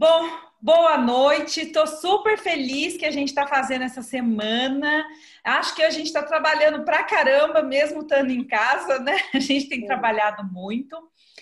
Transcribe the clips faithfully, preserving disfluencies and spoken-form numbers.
Bom, boa noite. Estou super feliz que a gente está fazendo essa semana. Acho que a gente está trabalhando pra caramba, mesmo estando em casa, né? A gente tem trabalhado muito.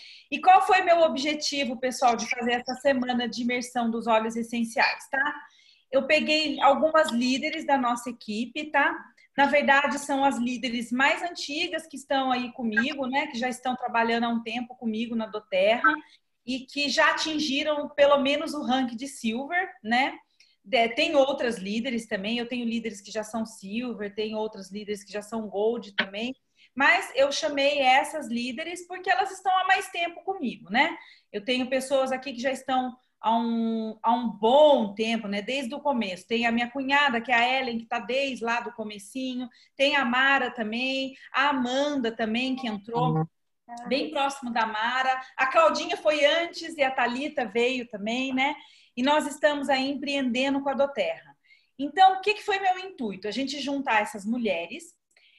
E qual foi meu objetivo, pessoal, de fazer essa semana de imersão dos óleos essenciais, tá? Eu peguei algumas líderes da nossa equipe, tá? Na verdade, são as líderes mais antigas que estão aí comigo, né? Que já estão trabalhando há um tempo comigo na doTERRA e que já atingiram pelo menos o ranking de Silver, né? Tem outras líderes também, eu tenho líderes que já são Silver, tem outras líderes que já são Gold também, mas eu chamei essas líderes porque elas estão há mais tempo comigo, né? Eu tenho pessoas aqui que já estão há um, há um bom tempo, né? Desde o começo. Tem a minha cunhada, que é a Ellen, que está desde lá do comecinho. Tem a Mara também, a Amanda também, que entrou bem próximo da Mara. A Claudinha foi antes e a Thalita veio também, né? E nós estamos aí empreendendo com a doTERRA. Então, o que foi meu intuito? A gente juntar essas mulheres.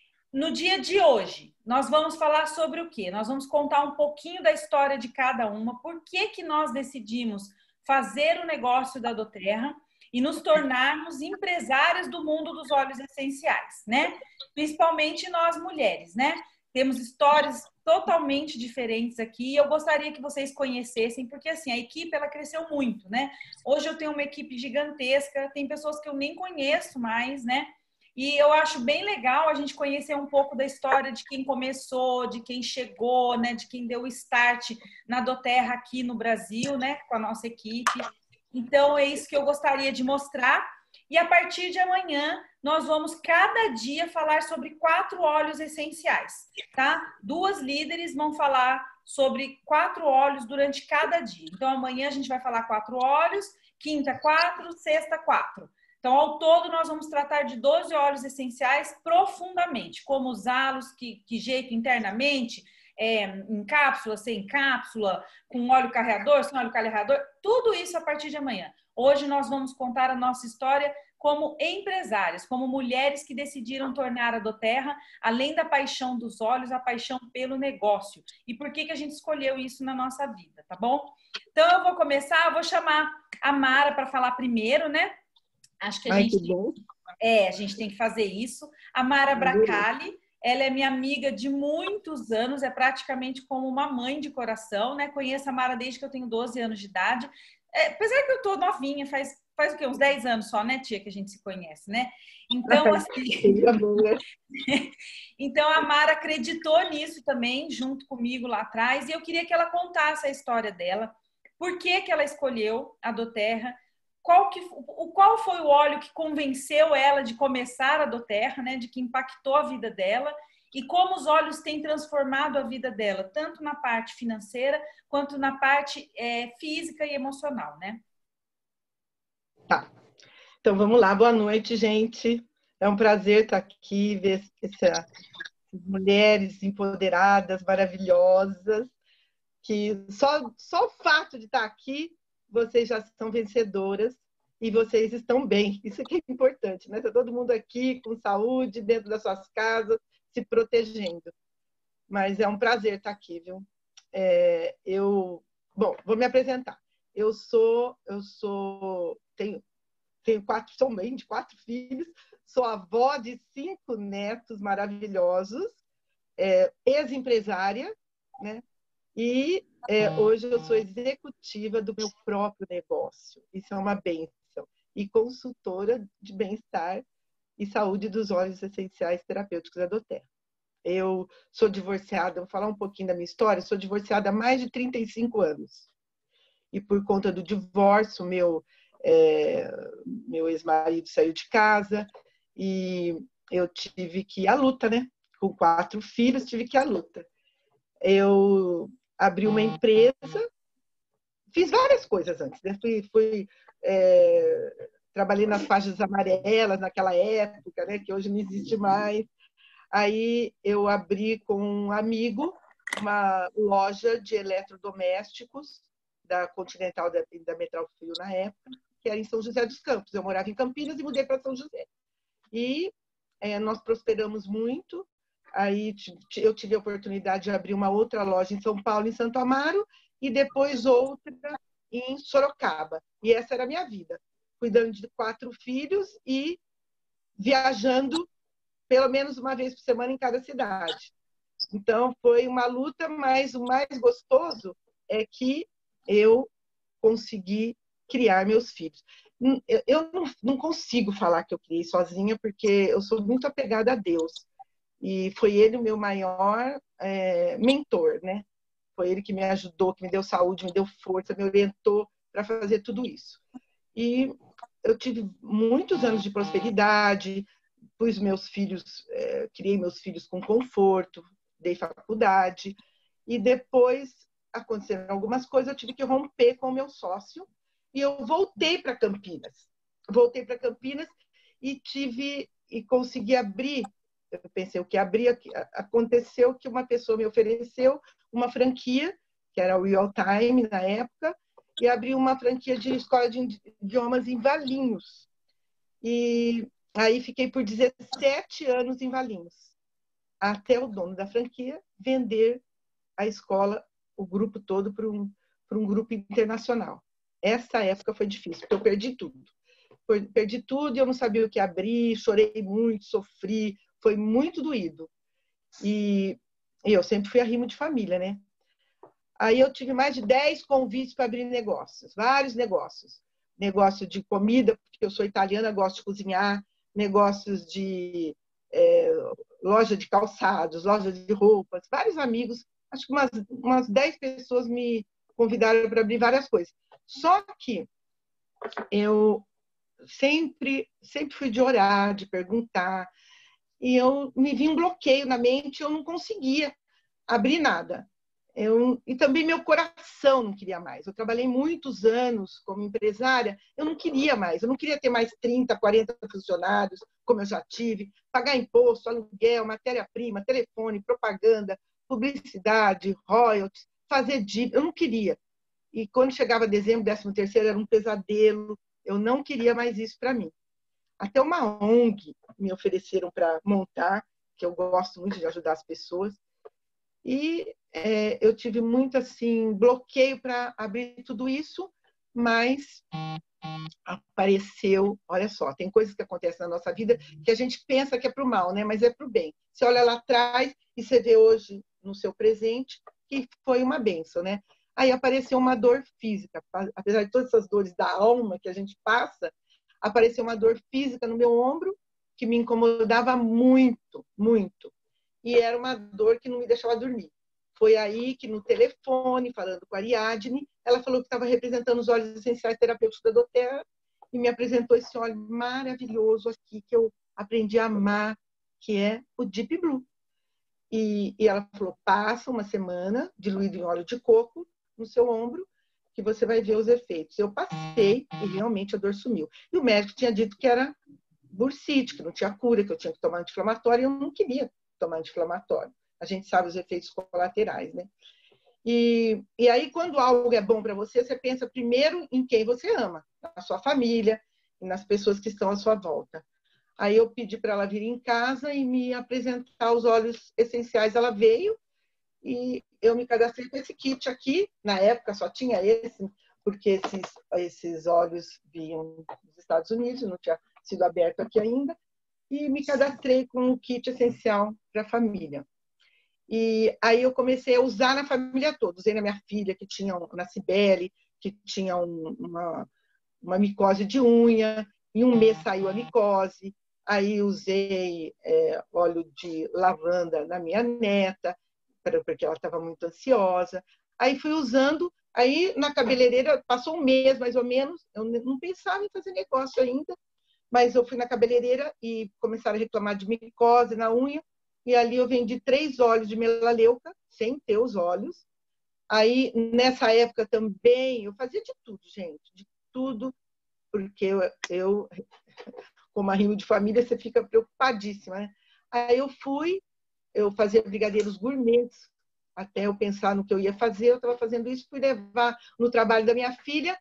No dia de hoje, nós vamos falar sobre o quê? Nós vamos contar um pouquinho da história de cada uma, por que que nós decidimos fazer o negócio da doTERRA e nos tornarmos empresárias do mundo dos óleos essenciais, né? Principalmente nós mulheres, né? Temos histórias totalmente diferentes aqui e eu gostaria que vocês conhecessem, porque assim, a equipe ela cresceu muito, né? Hoje eu tenho uma equipe gigantesca, tem pessoas que eu nem conheço mais, né? E eu acho bem legal a gente conhecer um pouco da história de quem começou, de quem chegou, né, de quem deu o start na doTERRA aqui no Brasil, né, com a nossa equipe. Então, é isso que eu gostaria de mostrar. E a partir de amanhã, nós vamos cada dia falar sobre quatro óleos essenciais, tá? Duas líderes vão falar sobre quatro óleos durante cada dia. Então, amanhã a gente vai falar quatro óleos, quinta, quatro, sexta, quatro. Então, ao todo, nós vamos tratar de doze óleos essenciais profundamente, como usá-los, que, que jeito internamente, é, em cápsula, sem cápsula, com óleo carreador, sem óleo carreador, tudo isso a partir de amanhã. Hoje nós vamos contar a nossa história como empresárias, como mulheres que decidiram tornar a doTERRA, além da paixão dos óleos, a paixão pelo negócio. E por que que a gente escolheu isso na nossa vida, tá bom? Então, eu vou começar, eu vou chamar a Mara para falar primeiro, né? Acho que a Ai, gente, que bom. é, a gente tem que fazer isso. A Mara Bracali, ela é minha amiga de muitos anos, é praticamente como uma mãe de coração, né? Conheço a Mara desde que eu tenho doze anos de idade. É, apesar que eu tô novinha, faz, faz o quê? Uns dez anos só, né, tia, que a gente se conhece, né? Então, assim... Então, a Mara acreditou nisso também, junto comigo lá atrás, e eu queria que ela contasse a história dela, por que que ela escolheu a doTERRA, Qual, que, qual foi o óleo que convenceu ela de começar a doTERRA, né, de que impactou a vida dela, e como os óleos têm transformado a vida dela, tanto na parte financeira, quanto na parte é, física e emocional, né? Tá. Então, vamos lá. Boa noite, gente. É um prazer estar aqui, ver essas mulheres empoderadas, maravilhosas, que só, só o fato de estar aqui, vocês já são vencedoras e vocês estão bem. Isso que é importante, né? Está todo mundo aqui com saúde, dentro das suas casas, se protegendo. Mas é um prazer estar aqui, viu? É, eu, bom, vou me apresentar. Eu sou, eu sou, tenho, tenho quatro, sou mãe de quatro filhos, sou avó de cinco netos maravilhosos, é, ex-empresária, né? E é, hoje eu sou executiva do meu próprio negócio. Isso é uma bênção. E consultora de bem-estar e saúde dos óleos essenciais terapêuticos da doTERRA. Eu sou divorciada, vou falar um pouquinho da minha história, sou divorciada há mais de trinta e cinco anos. E por conta do divórcio, meu, é, meu ex-marido saiu de casa e eu tive que ir à luta, né? Com quatro filhos, tive que ir à luta. Eu abri uma empresa, fiz várias coisas antes, né? Fui, fui é, trabalhei nas faixas amarelas naquela época, né? Que hoje não existe mais. Aí eu abri com um amigo uma loja de eletrodomésticos da Continental da, da Metral Frio na época, que era em São José dos Campos. Eu morava em Campinas e mudei para São José. E é, nós prosperamos muito. Aí eu tive a oportunidade de abrir uma outra loja em São Paulo, em Santo Amaro, e depois outra em Sorocaba. E essa era a minha vida, cuidando de quatro filhos e viajando pelo menos uma vez por semana em cada cidade. Então, foi uma luta, mas o mais gostoso é que eu consegui criar meus filhos. Eu não, não consigo falar que eu criei sozinha, porque eu sou muito apegada a Deus. E foi ele o meu maior é, mentor, né? Foi ele que me ajudou, que me deu saúde, me deu força, me orientou para fazer tudo isso. E eu tive muitos anos de prosperidade, pus meus filhos, é, criei meus filhos com conforto, dei faculdade, e depois aconteceram algumas coisas, eu tive que romper com o meu sócio, e eu voltei para Campinas. Voltei para Campinas e tive e consegui abrir. Eu pensei o que abrir, aconteceu que uma pessoa me ofereceu uma franquia, que era o Real Time na época, e abri uma franquia de escola de idiomas em Valinhos. E aí fiquei por dezessete anos em Valinhos, até o dono da franquia vender a escola, o grupo todo, para um, para um grupo internacional. Essa época foi difícil, porque eu perdi tudo. Perdi tudo e eu não sabia o que abrir, chorei muito, sofri, foi muito doído. E, e eu sempre fui arrimo de família, né? Aí eu tive mais de dez convites para abrir negócios, vários negócios. Negócio de comida, porque eu sou italiana, gosto de cozinhar, negócios de é, loja de calçados, loja de roupas, vários amigos, acho que umas, umas dez pessoas me convidaram para abrir várias coisas. Só que eu sempre, sempre fui de orar, de perguntar, e eu me vi um bloqueio na mente, eu não conseguia abrir nada. Eu, e também meu coração não queria mais. Eu trabalhei muitos anos como empresária, eu não queria mais, eu não queria ter mais trinta, quarenta funcionários, como eu já tive, pagar imposto, aluguel, matéria-prima, telefone, propaganda, publicidade, royalties, fazer dívida, eu não queria. E quando chegava dezembro, décimo terceiro, era um pesadelo, eu não queria mais isso para mim. Até uma O N G me ofereceram para montar, que eu gosto muito de ajudar as pessoas, e é, eu tive muito assim bloqueio para abrir tudo isso, mas apareceu, olha só, tem coisas que acontecem na nossa vida que a gente pensa que é para o mal, né? Mas é para o bem. Você olha lá atrás e você vê hoje no seu presente que foi uma bênção, né? Aí apareceu uma dor física, apesar de todas essas dores da alma que a gente passa, apareceu uma dor física no meu ombro que me incomodava muito, muito. E era uma dor que não me deixava dormir. Foi aí que, no telefone, falando com a Ariadne, ela falou que estava representando os óleos essenciais terapêuticos da doTERRA e me apresentou esse óleo maravilhoso aqui que eu aprendi a amar, que é o Deep Blue. E, e ela falou, passa uma semana diluído em óleo de coco no seu ombro, que você vai ver os efeitos. Eu passei e realmente a dor sumiu. E o médico tinha dito que era bursite, que não tinha cura, que eu tinha que tomar anti-inflamatório, e eu não queria tomar anti-inflamatório. A gente sabe os efeitos colaterais, né? E, e aí, quando algo é bom para você, você pensa primeiro em quem você ama, na sua família e nas pessoas que estão à sua volta. Aí eu pedi para ela vir em casa e me apresentar os óleos essenciais. Ela veio e eu me cadastrei com esse kit aqui. Na época só tinha esse, porque esses, esses óleos vinham dos Estados Unidos, não tinha sido aberto aqui ainda. E me cadastrei com o kit essencial para a família. E aí eu comecei a usar na família toda. Usei na minha filha, que tinha, na Cibele, que tinha um, uma, uma micose de unha. Em um mês saiu a micose. Aí usei é, óleo de lavanda na minha neta, porque ela estava muito ansiosa. Aí fui usando. Aí na cabeleireira, passou um mês mais ou menos. Eu não pensava em fazer negócio ainda. Mas eu fui na cabeleireira e começaram a reclamar de micose na unha. E ali eu vendi três óleos de melaleuca, sem ter os óleos. Aí, nessa época também, eu fazia de tudo, gente, de tudo, porque eu, eu como arrimo de família, você fica preocupadíssima, né? Aí eu fui, eu fazia brigadeiros gourmets, até eu pensar no que eu ia fazer, eu estava fazendo isso, fui levar no trabalho da minha filha,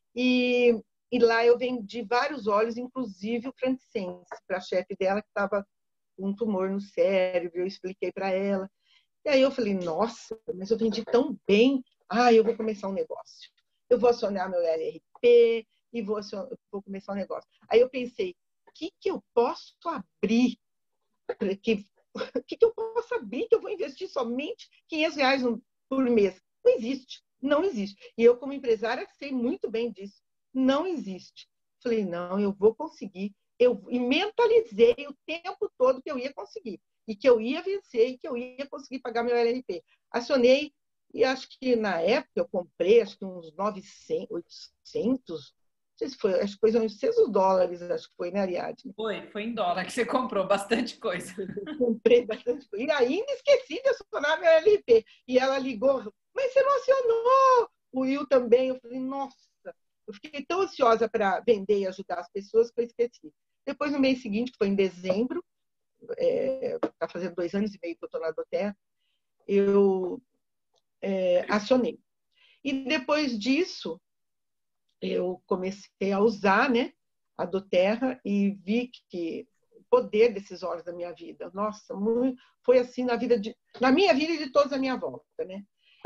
e, e lá eu vendi vários óleos, inclusive o frankincense, para a chefe dela, que estava com um tumor no cérebro, eu expliquei para ela. E aí eu falei, nossa, mas eu vendi tão bem, ah, eu vou começar um negócio. eu vou acionar meu L R P e vou, acionar, vou começar um negócio. Aí eu pensei, o que, que eu posso abrir? Que, o que, que eu posso abrir que eu vou investir somente quinhentos reais por mês? Não existe, não existe. E eu, como empresária, sei muito bem disso. Não existe. Falei, não, eu vou conseguir. Eu e mentalizei o tempo todo que eu ia conseguir. E que eu ia vencer e que eu ia conseguir pagar meu L R P. Acionei, e acho que na época eu comprei acho que uns novecentos, oitocentos, não sei se foi, acho que foi uns oitocentos dólares, acho que foi, né, Ariadne? Foi, foi em dólar que você comprou bastante coisa. Eu comprei bastante coisa. E ainda esqueci de acionar meu L R P. E ela ligou, mas você não acionou! O Will também. Eu falei, nossa, eu fiquei tão ansiosa para vender e ajudar as pessoas que eu esqueci. Depois, no mês seguinte, que foi em dezembro, está é, fazendo dois anos e meio que eu estou na doTERRA, eu é, acionei. E depois disso, eu comecei a usar, né, a doTERRA e vi que o poder desses olhos da minha vida, nossa, muito, foi assim na vida de, na minha vida e de todos à minha volta, né?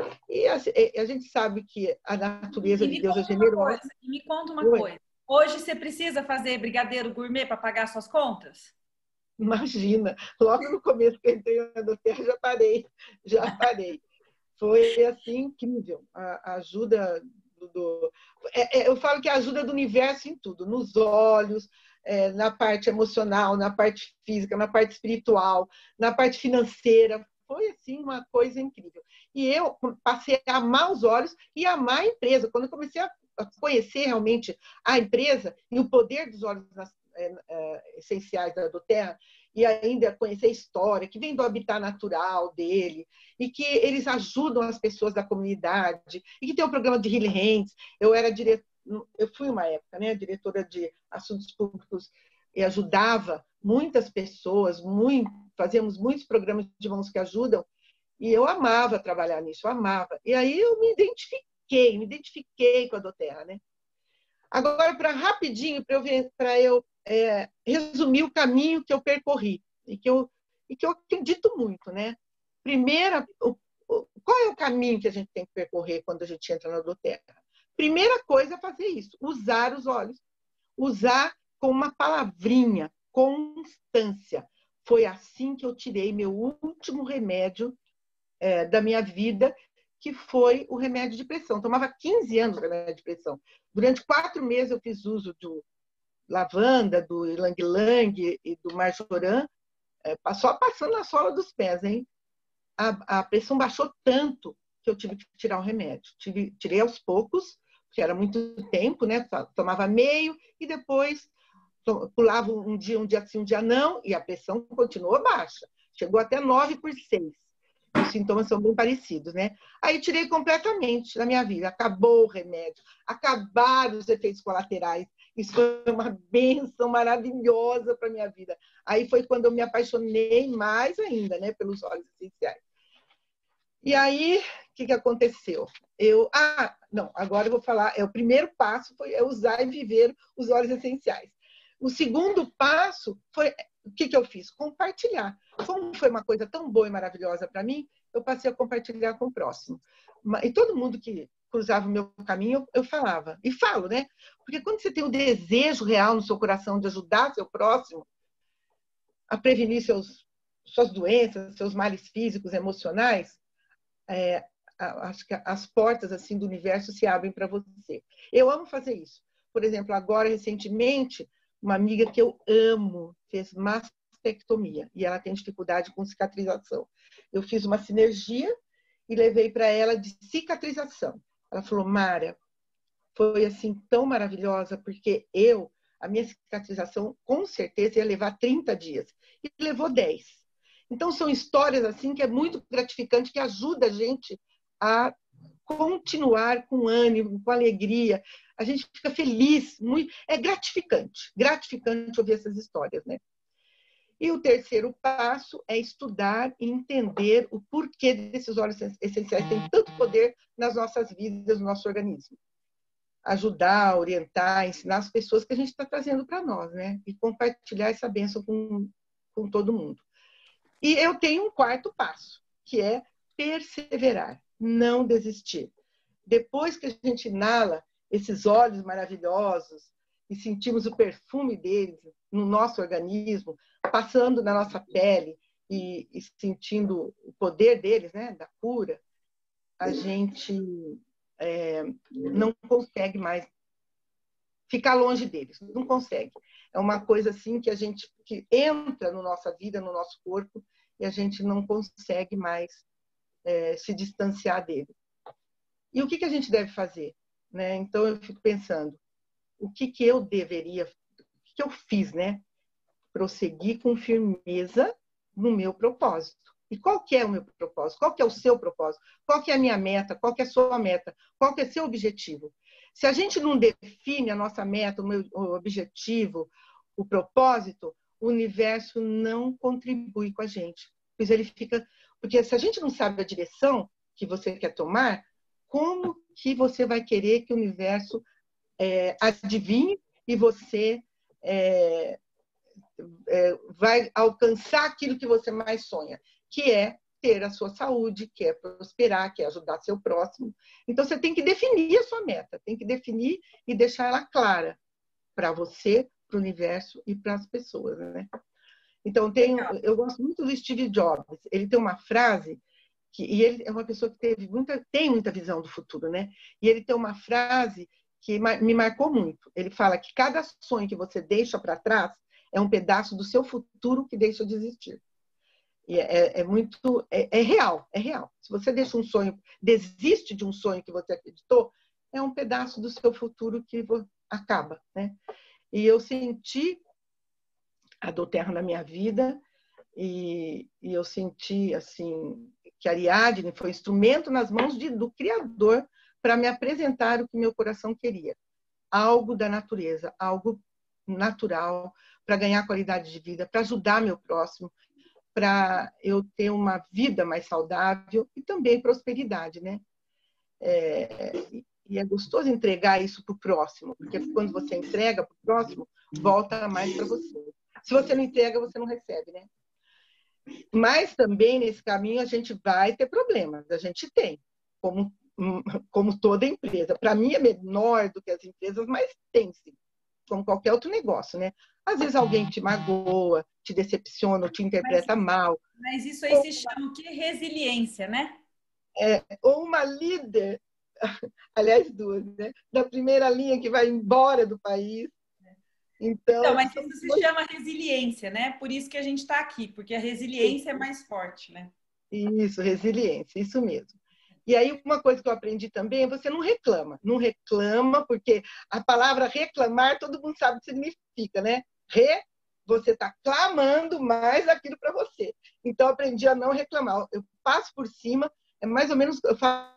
E a, a gente sabe que a natureza de Deus é generosa. E me conta uma coisa. Hoje você precisa fazer brigadeiro gourmet para pagar suas contas? Imagina, logo no começo que eu entrei na doTERRA, já parei, já parei. Foi assim incrível. A, a ajuda do, do é, é, eu falo que a ajuda do universo em tudo, nos olhos, é, na parte emocional, na parte física, na parte espiritual, na parte financeira. Foi assim uma coisa incrível. E eu passei a amar os olhos e amar a empresa. Quando eu comecei a conhecer realmente a empresa e o poder dos olhos nas, é, é, essenciais da doTERRA, e ainda conhecer a história, que vem do habitat natural dele, e que eles ajudam as pessoas da comunidade, e que tem o programa de Healing Hands. Eu era diretora, eu fui uma época, né, diretora de assuntos públicos, e ajudava muitas pessoas, muito, fazíamos muitos programas de mãos que ajudam, e eu amava trabalhar nisso, eu amava. E aí eu me identifiquei, me identifiquei com a doTERRA, né? Agora, para rapidinho, para eu, pra eu é, resumir o caminho que eu percorri, e que eu, e que eu acredito muito, né? Primeira, o, o, qual é o caminho que a gente tem que percorrer quando a gente entra na doTERRA? Primeira coisa é fazer isso, usar os olhos. Usar com uma palavrinha, constância. Foi assim que eu tirei meu último remédio é, da minha vida, que foi o remédio de pressão. Tomava quinze anos o remédio de pressão. Durante quatro meses eu fiz uso do lavanda, do ylang-ylang e do marjoram, é, só passando na sola dos pés, hein? A, a pressão baixou tanto que eu tive que tirar o remédio. Tive, tirei aos poucos, porque era muito tempo, né? Tomava meio e depois pulava um dia, um dia sim, um dia não, e a pressão continuou baixa. Chegou até nove por seis. Os sintomas são bem parecidos, né? Aí tirei completamente da minha vida. Acabou o remédio, acabaram os efeitos colaterais. Isso foi uma bênção maravilhosa para a minha vida. Aí foi quando eu me apaixonei mais ainda, né, pelos óleos essenciais. E aí, o que, que aconteceu? Eu, ah, não, agora eu vou falar. É, o primeiro passo foi eu usar e viver os óleos essenciais. O segundo passo foi o que, que eu fiz? Compartilhar. Como foi uma coisa tão boa e maravilhosa para mim, eu passei a compartilhar com o próximo. E todo mundo que cruzava o meu caminho, eu falava. E falo, né? Porque quando você tem o desejo real no seu coração de ajudar seu próximo a prevenir seus, suas doenças, seus males físicos, emocionais, é, acho que as portas assim do universo se abrem para você. Eu amo fazer isso. Por exemplo, agora, recentemente, uma amiga que eu amo fez mastectomia e ela tem dificuldade com cicatrização. Eu fiz uma sinergia e levei para ela de cicatrização. Ela falou, Mara, foi assim tão maravilhosa, porque eu, a minha cicatrização com certeza ia levar trinta dias e levou dez. Então são histórias assim que é muito gratificante, que ajuda a gente a continuar com ânimo, com alegria. A gente fica feliz, muito, é gratificante, gratificante ouvir essas histórias, né? E o terceiro passo é estudar e entender o porquê desses óleos essenciais têm tanto poder nas nossas vidas, no nosso organismo. Ajudar, orientar, ensinar as pessoas que a gente está trazendo para nós, né? E compartilhar essa bênção com, com todo mundo. E eu tenho um quarto passo, que é perseverar, não desistir. depois que a gente inala esses óleos maravilhosos e sentimos o perfume deles no nosso organismo, passando na nossa pele e, e sentindo o poder deles, né, da cura, a gente é, não consegue mais ficar longe deles, não consegue. É uma coisa assim que a gente que entra na nossa vida, no nosso corpo, e a gente não consegue mais é, se distanciar dele. E o que, que a gente deve fazer? Né? Então, eu fico pensando, o que, que eu deveria, o que, que eu fiz, né? Prosseguir com firmeza no meu propósito. E qual que é o meu propósito? Qual que é o seu propósito? Qual que é a minha meta? Qual que é a sua meta? Qual que é o seu objetivo? Se a gente não define a nossa meta, o meu o objetivo, o propósito, o universo não contribui com a gente. Pois ele fica... Porque se a gente não sabe a direção que você quer tomar, como que você vai querer que o universo é, adivinhe e você é, é, vai alcançar aquilo que você mais sonha, que é ter a sua saúde, que é prosperar, que é ajudar seu próximo. Então, você tem que definir a sua meta, tem que definir e deixar ela clara para você, para o universo e para as pessoas, né? Então, tem, eu gosto muito do Steve Jobs. Ele tem uma frase, que, e ele é uma pessoa que teve muita, tem muita visão do futuro, né? E ele tem uma frase que me marcou muito. Ele fala que cada sonho que você deixa para trás é um pedaço do seu futuro que deixa de existir. E é, é muito... É, é real, é real. Se você deixa um sonho, desiste de um sonho que você acreditou, é um pedaço do seu futuro que acaba, né? E eu senti a doTERRA na minha vida e, e eu senti, assim, que a Ariadne foi instrumento nas mãos de, do Criador para me apresentar o que meu coração queria. Algo da natureza, algo natural, para ganhar qualidade de vida, para ajudar meu próximo, para eu ter uma vida mais saudável e também prosperidade, né? É, e é gostoso entregar isso para o próximo, porque quando você entrega para o próximo, volta mais para você. Se você não entrega, você não recebe, né? Mas também nesse caminho a gente vai ter problemas, a gente tem, como, como toda empresa. Para mim é menor do que as empresas, mas tem sim, como qualquer outro negócio, né? Às vezes alguém te magoa, te decepciona, ou te interpreta mas, mal. Mas isso aí se chama o quê? Resiliência, né? É, ou uma líder, aliás, duas, né? Da primeira linha que vai embora do país. Então, então mas isso se chama resiliência, né? Por isso que a gente está aqui, porque a resiliência é mais forte, né? Isso, resiliência, isso mesmo. E aí, uma coisa que eu aprendi também é você não reclama. Não reclama, porque a palavra reclamar, todo mundo sabe o que significa, né? Re, você está clamando mais aquilo para você. Então, eu aprendi a não reclamar. Eu passo por cima, é mais ou menos, eu falo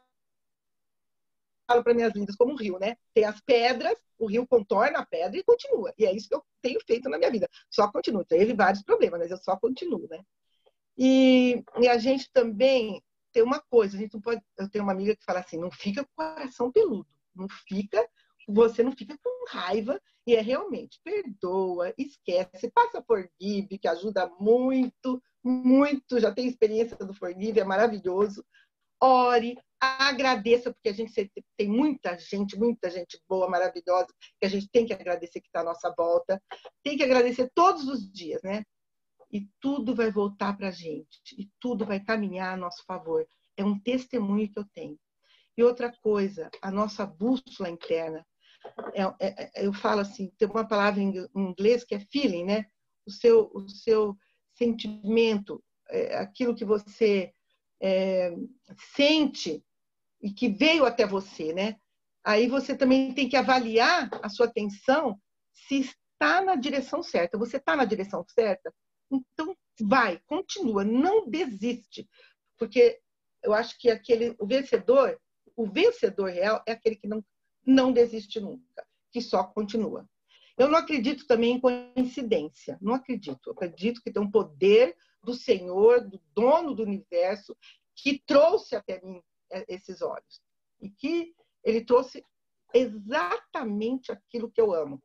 para minhas lindas como um rio, né? Tem as pedras, o rio contorna a pedra e continua. E é isso que eu tenho feito na minha vida. Só continuo. Teve vários problemas, mas eu só continuo, né? E, e a gente também tem uma coisa, a gente não pode. Eu tenho uma amiga que fala assim: não fica com o coração peludo, não fica, você não fica com raiva, e é realmente perdoa, esquece, passa forgive, que ajuda muito, muito. Já tem experiência do forgive, é maravilhoso. Ore, agradeça, porque a gente tem muita gente, muita gente boa, maravilhosa, que a gente tem que agradecer que está à nossa volta, tem que agradecer todos os dias, né? E tudo vai voltar para a gente, e tudo vai caminhar a nosso favor. É um testemunho que eu tenho. E outra coisa, a nossa bússola interna, é, é, eu falo assim, tem uma palavra em inglês que é feeling, né? O seu, o seu sentimento, é, aquilo que você é, sente e que veio até você, né? Aí você também tem que avaliar a sua atenção se está na direção certa. Você está na direção certa? Então, vai, continua, não desiste. Porque eu acho que aquele, o vencedor, o vencedor real é aquele que não, não desiste nunca, que só continua. Eu não acredito também em coincidência, não acredito. Eu acredito que tem um poder do Senhor, do dono do universo, que trouxe até mim esses olhos. E que ele trouxe exatamente aquilo que eu amo.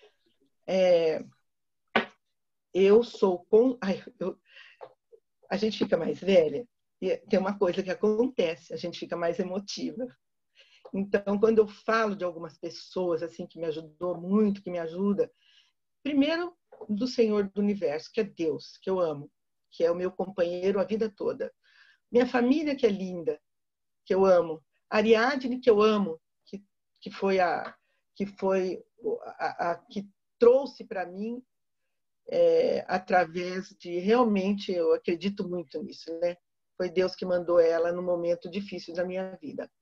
É... Eu sou... Com... Ai, eu... A gente fica mais velha e tem uma coisa que acontece, a gente fica mais emotiva. Então, quando eu falo de algumas pessoas assim que me ajudou muito, que me ajuda, primeiro do Senhor do Universo, que é Deus, que eu amo, que é o meu companheiro a vida toda. Minha família, que é linda, que eu amo. A Ariadne, que eu amo, que, que foi a que foi a, a que trouxe para mim, é, através de, realmente, eu acredito muito nisso, né? Foi Deus que mandou ela no momento difícil da minha vida.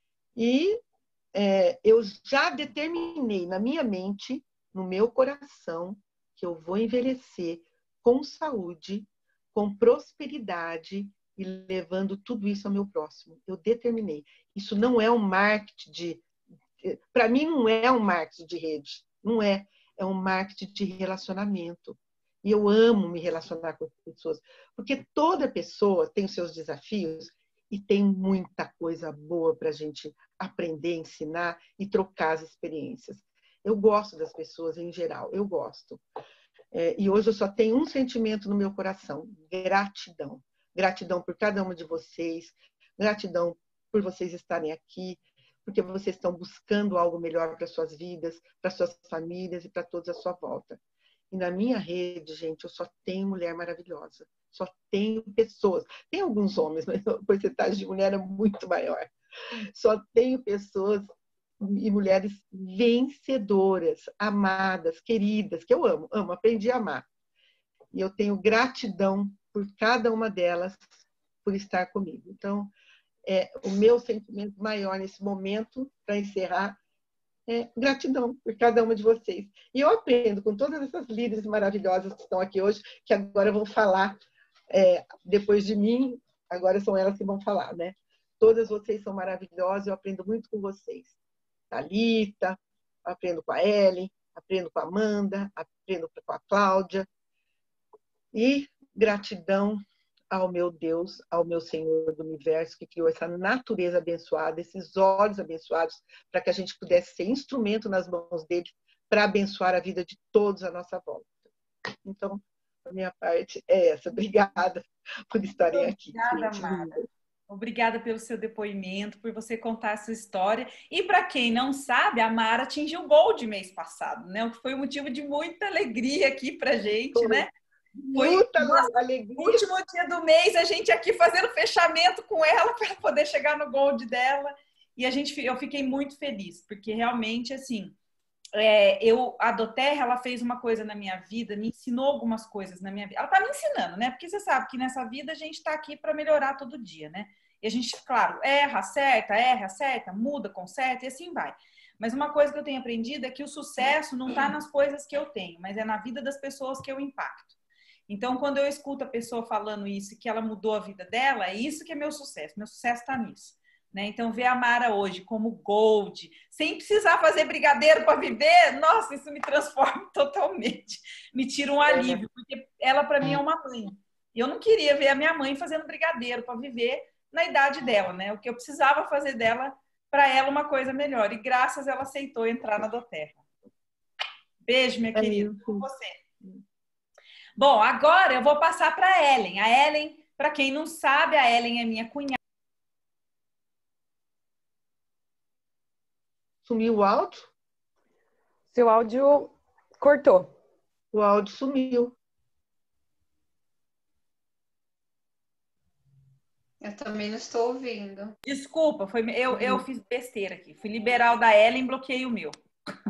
E é, eu já determinei na minha mente, no meu coração, que eu vou envelhecer com saúde, com prosperidade e levando tudo isso ao meu próximo. Eu determinei. Isso não é um marketing de... Para mim, não é um marketing de rede. Não é. É um marketing de relacionamento. E eu amo me relacionar com as pessoas. Porque toda pessoa tem os seus desafios e tem muita coisa boa para a gente aprender, ensinar e trocar as experiências. Eu gosto das pessoas em geral. Eu gosto. É, e hoje eu só tenho um sentimento no meu coração: gratidão. Gratidão por cada uma de vocês, gratidão por vocês estarem aqui, porque vocês estão buscando algo melhor para suas vidas, para suas famílias e para todos à sua volta. E na minha rede, gente, eu só tenho mulher maravilhosa, só tenho pessoas. Tem alguns homens, mas a porcentagem de mulher é muito maior. Só tenho pessoas e mulheres vencedoras, amadas, queridas, que eu amo, amo, aprendi a amar. E eu tenho gratidão por cada uma delas, por estar comigo. Então, é, o meu sentimento maior nesse momento, para encerrar, é gratidão por cada uma de vocês. E eu aprendo com todas essas líderes maravilhosas que estão aqui hoje, que agora vão falar, é, depois de mim, agora são elas que vão falar, né? Todas vocês são maravilhosas, eu aprendo muito com vocês. Thalita, aprendo com a Ellen, aprendo com a Amanda, aprendo com a Cláudia. E gratidão ao meu Deus, ao meu Senhor do Universo, que criou essa natureza abençoada, esses olhos abençoados, para que a gente pudesse ser instrumento nas mãos dele para abençoar a vida de todos à nossa volta. Então, a minha parte é essa. Obrigada por estarem aqui. Obrigada, Mara. Obrigada pelo seu depoimento, por você contar a sua história. E para quem não sabe, a Mara atingiu o Gold mês passado, né? O que foi um motivo de muita alegria aqui para gente, foi. né? Foi muita nossa, alegria. No último dia do mês, a gente aqui fazendo fechamento com ela para poder chegar no Gold dela. E a gente, eu fiquei muito feliz, porque realmente, assim, é, eu, a doTERRA, ela fez uma coisa na minha vida, me ensinou algumas coisas na minha vida. Ela tá me ensinando, né? Porque você sabe que nessa vida a gente está aqui para melhorar todo dia, né? E a gente, claro, erra, acerta, erra, acerta, muda, conserta e assim vai. Mas uma coisa que eu tenho aprendido é que o sucesso não está nas coisas que eu tenho, mas é na vida das pessoas que eu impacto. Então, quando eu escuto a pessoa falando isso, que ela mudou a vida dela, é isso que é meu sucesso. Meu sucesso está nisso. Né? Então, ver a Mara hoje como Gold, sem precisar fazer brigadeiro para viver, nossa, isso me transforma totalmente. Me tira um alívio, porque ela, para mim, é uma mãe. Eu não queria ver a minha mãe fazendo brigadeiro para viver na idade dela, né? O que eu precisava fazer dela, para ela, uma coisa melhor. E graças a ela aceitou entrar na doTERRA. Beijo, minha É querida. isso. Com você. Bom, agora eu vou passar para a Ellen. A Ellen, para quem não sabe, a Ellen é minha cunhada. Sumiu o áudio? Seu áudio cortou. O áudio sumiu. Eu também não estou ouvindo. Desculpa, foi, eu, eu fiz besteira aqui. Fui liberar o da Ellen e bloqueei o meu.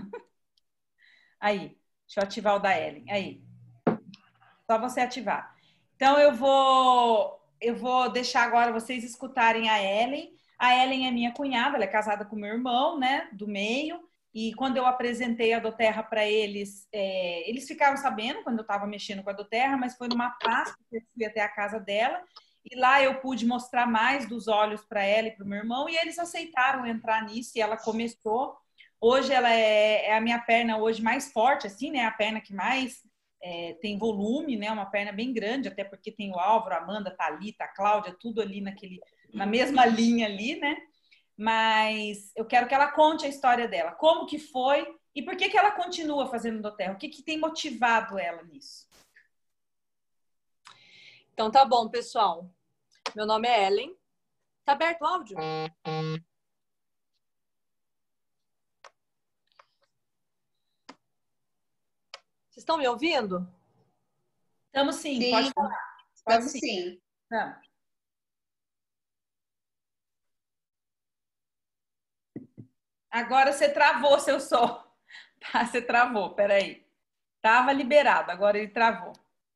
Aí, deixa eu ativar o da Ellen. Aí. Só você ativar. Então, eu vou, eu vou deixar agora vocês escutarem a Ellen. A Ellen é minha cunhada, ela é casada com meu irmão, né, do meio. E quando eu apresentei a doTERRA para eles, é, eles ficaram sabendo quando eu estava mexendo com a doTERRA, mas foi numa Páscoa que eu fui até a casa dela. E lá eu pude mostrar mais dos olhos para ela e para o meu irmão, e eles aceitaram entrar nisso, e ela começou. Hoje ela é, é a minha perna hoje mais forte, assim, né? A perna que mais é, tem volume, né? Uma perna bem grande, até porque tem o Álvaro, a Amanda, a Thalita, a Cláudia, tudo ali naquele, na mesma linha ali, né? Mas eu quero que ela conte a história dela, como que foi e por que que ela continua fazendo doTERRA, o que que tem motivado ela nisso. Então tá bom, pessoal. Meu nome é Ellen. Tá aberto o áudio? Vocês estão me ouvindo? Estamos sim, Sim, pode falar. Pode estamos sim. sim. Tá. Agora você travou seu som. Tá, você travou, peraí. Tava liberado, agora ele travou.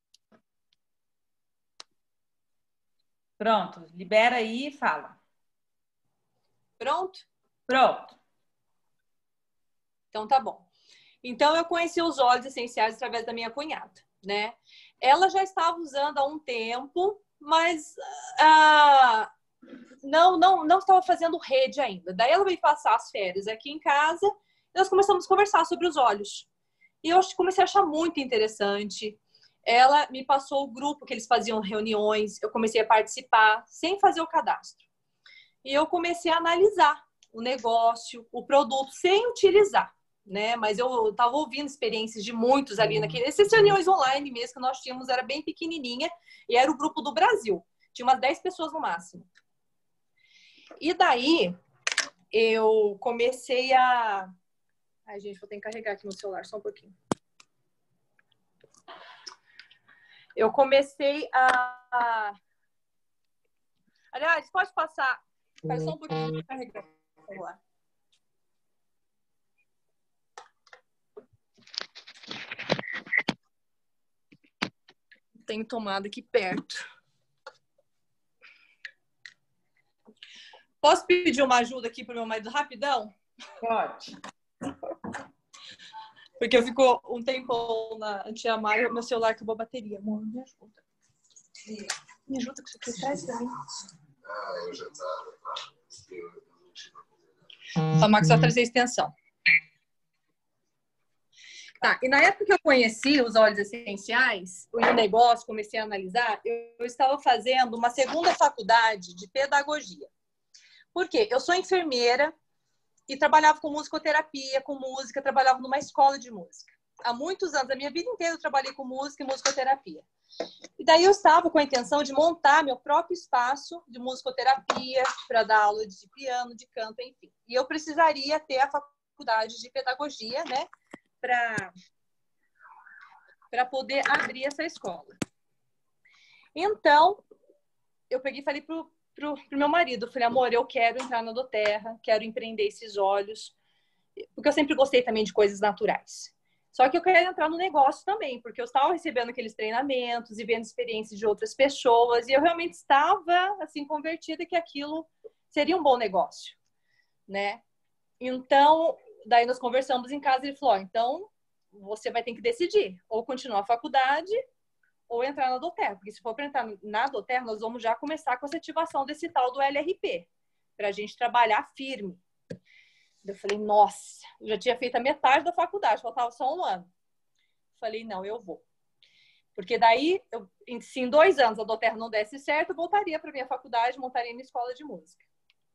Pronto, libera aí e fala. Pronto? Pronto. Então tá bom. Então eu conheci os óleos essenciais através da minha cunhada, né? Ela já estava usando há um tempo, mas ah, não, não, não estava fazendo rede ainda. Daí ela veio passar as férias aqui em casa e nós começamos a conversar sobre os óleos. E eu comecei a achar muito interessante. Ela me passou o grupo que eles faziam reuniões, eu comecei a participar sem fazer o cadastro. E eu comecei a analisar o negócio, o produto, sem utilizar, né? Mas eu estava ouvindo experiências de muitos ali naqueles essas reuniões online mesmo que nós tínhamos, era bem pequenininha e era o grupo do Brasil. Tinha umas dez pessoas no máximo. E daí eu comecei a... Ai, gente, vou ter que carregar aqui no celular só um pouquinho. Eu comecei a... Aliás, pode passar... Faz só um pouquinho de carregar o celular. Tenho tomada aqui perto. Posso pedir uma ajuda aqui para o meu marido rapidão? Pode. Porque eu fico um tempão na Tia Mara, meu celular acabou a bateria. Amor, me ajuda. Me ajuda com isso aqui. Traz pra mim. A Max só trazer extensão. Tá, e na época que eu conheci os óleos essenciais, o negócio, comecei a analisar, eu, eu estava fazendo uma segunda faculdade de pedagogia. Por quê? Eu sou enfermeira e trabalhava com musicoterapia, com música, trabalhava numa escola de música. Há muitos anos, a minha vida inteira eu trabalhei com música e musicoterapia. E daí eu estava com a intenção de montar meu próprio espaço de musicoterapia para dar aula de piano, de canto, enfim. E eu precisaria ter a faculdade de pedagogia, né, para para poder abrir essa escola. Então, eu peguei e falei pro Pro, pro meu marido, eu falei, amor, eu quero entrar na doTERRA, quero empreender esses óleos, porque eu sempre gostei também de coisas naturais. Só que eu quero entrar no negócio também, porque eu estava recebendo aqueles treinamentos e vendo experiências de outras pessoas, e eu realmente estava, assim, convertida que aquilo seria um bom negócio, né? Então, daí nós conversamos em casa e ele falou, ó, então, você vai ter que decidir, ou continuar a faculdade, ou entrar na doTERRA, porque se for para entrar na doTERRA, nós vamos já começar com essa ativação desse tal do L R P, para a gente trabalhar firme. Eu falei, nossa, eu já tinha feito a metade da faculdade, faltava só um ano. Falei, não, eu vou. Porque daí, eu, se em dois anos a doTERRA não desse certo, eu voltaria para minha faculdade, montaria minha escola de música.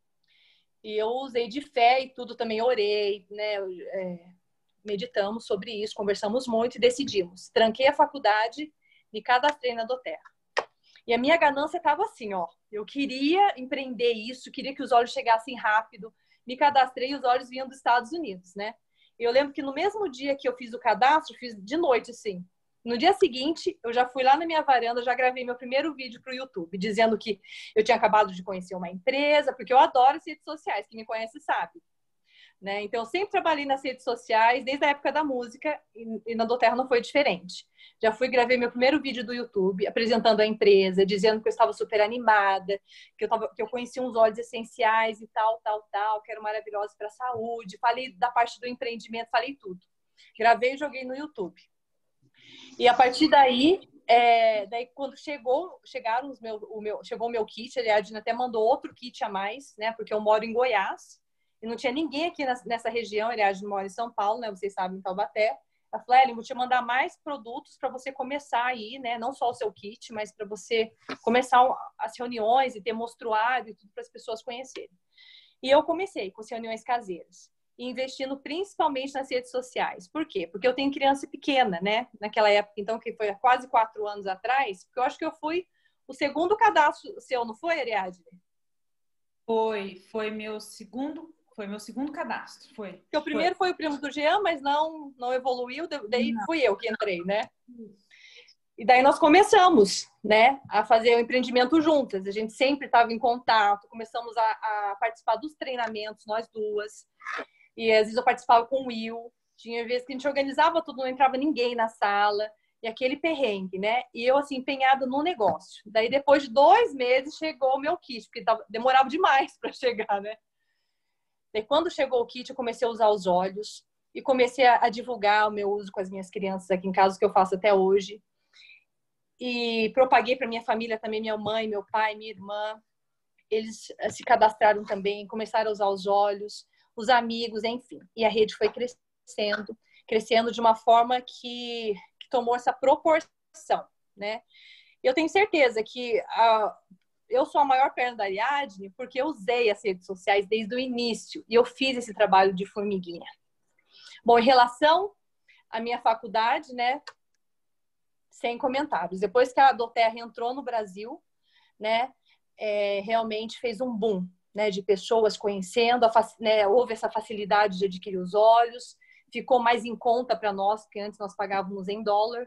E eu usei de fé e tudo, também orei, né? É, meditamos sobre isso, conversamos muito e decidimos. Tranquei a faculdade, me cadastrei na doTERRA. E a minha ganância estava assim, ó. Eu queria empreender isso, queria que os óleos chegassem rápido. Me cadastrei e os óleos vinham dos Estados Unidos, né? E eu lembro que no mesmo dia que eu fiz o cadastro, fiz de noite, assim. No dia seguinte, eu já fui lá na minha varanda, já gravei meu primeiro vídeo para o YouTube, dizendo que eu tinha acabado de conhecer uma empresa, porque eu adoro as redes sociais, quem me conhece sabe. Né? Então, eu sempre trabalhei nas redes sociais, desde a época da música, e, e na doTERRA não foi diferente. Já fui, gravei meu primeiro vídeo do YouTube, apresentando a empresa, dizendo que eu estava super animada, que eu, tava, que eu conhecia uns óleos essenciais e tal, tal, tal, que eram maravilhosos para a saúde. Falei da parte do empreendimento, falei tudo. Gravei e joguei no YouTube. E a partir daí, é, daí quando chegou, chegaram os meu, o meu, chegou o meu kit, aliás, a Adina até mandou outro kit a mais, né? Porque eu moro em Goiás. E não tinha ninguém aqui nessa região, aliás, mora em São Paulo, né? Vocês sabem, em Taubaté. Ela falou, Ellen, vou te mandar mais produtos para você começar aí, né? Não só o seu kit, mas para você começar as reuniões e ter mostruário e tudo para as pessoas conhecerem. E eu comecei com as reuniões caseiras, investindo principalmente nas redes sociais. Por quê? Porque eu tenho criança pequena, né? Naquela época, então, que foi há quase quatro anos atrás, porque eu acho que eu fui o segundo cadastro seu, não foi, Ariadne? Foi, foi meu segundo... Foi meu segundo cadastro, foi. Porque o primeiro foi, foi o primo do Jean, mas não, não evoluiu, daí não. Fui eu que entrei, né? E daí nós começamos, né, a fazer o empreendimento juntas. A gente sempre estava em contato, começamos a, a participar dos treinamentos, nós duas. E às vezes eu participava com o Will. Tinha vezes que a gente organizava tudo, não entrava ninguém na sala. E aquele perrengue, né? E eu, assim, empenhada no negócio. Daí, depois de dois meses, chegou o meu kit, porque tava, demorava demais para chegar, né? Daí, quando chegou o kit, eu comecei a usar os olhos e comecei a, a divulgar o meu uso com as minhas crianças aqui em casa, que eu faço até hoje. E propaguei para minha família também, minha mãe, meu pai, minha irmã. Eles se cadastraram também, começaram a usar os olhos, os amigos, enfim. E a rede foi crescendo, crescendo de uma forma que, que tomou essa proporção, né? Eu tenho certeza que a, eu sou a maior perna da Ariadne porque eu usei as redes sociais desde o início e eu fiz esse trabalho de formiguinha. Bom, em relação à minha faculdade, né? Sem comentários. Depois que a doTERRA entrou no Brasil, né? É, realmente fez um boom, né? De pessoas conhecendo, a, né, houve essa facilidade de adquirir os olhos, ficou mais em conta para nós, porque antes nós pagávamos em dólar.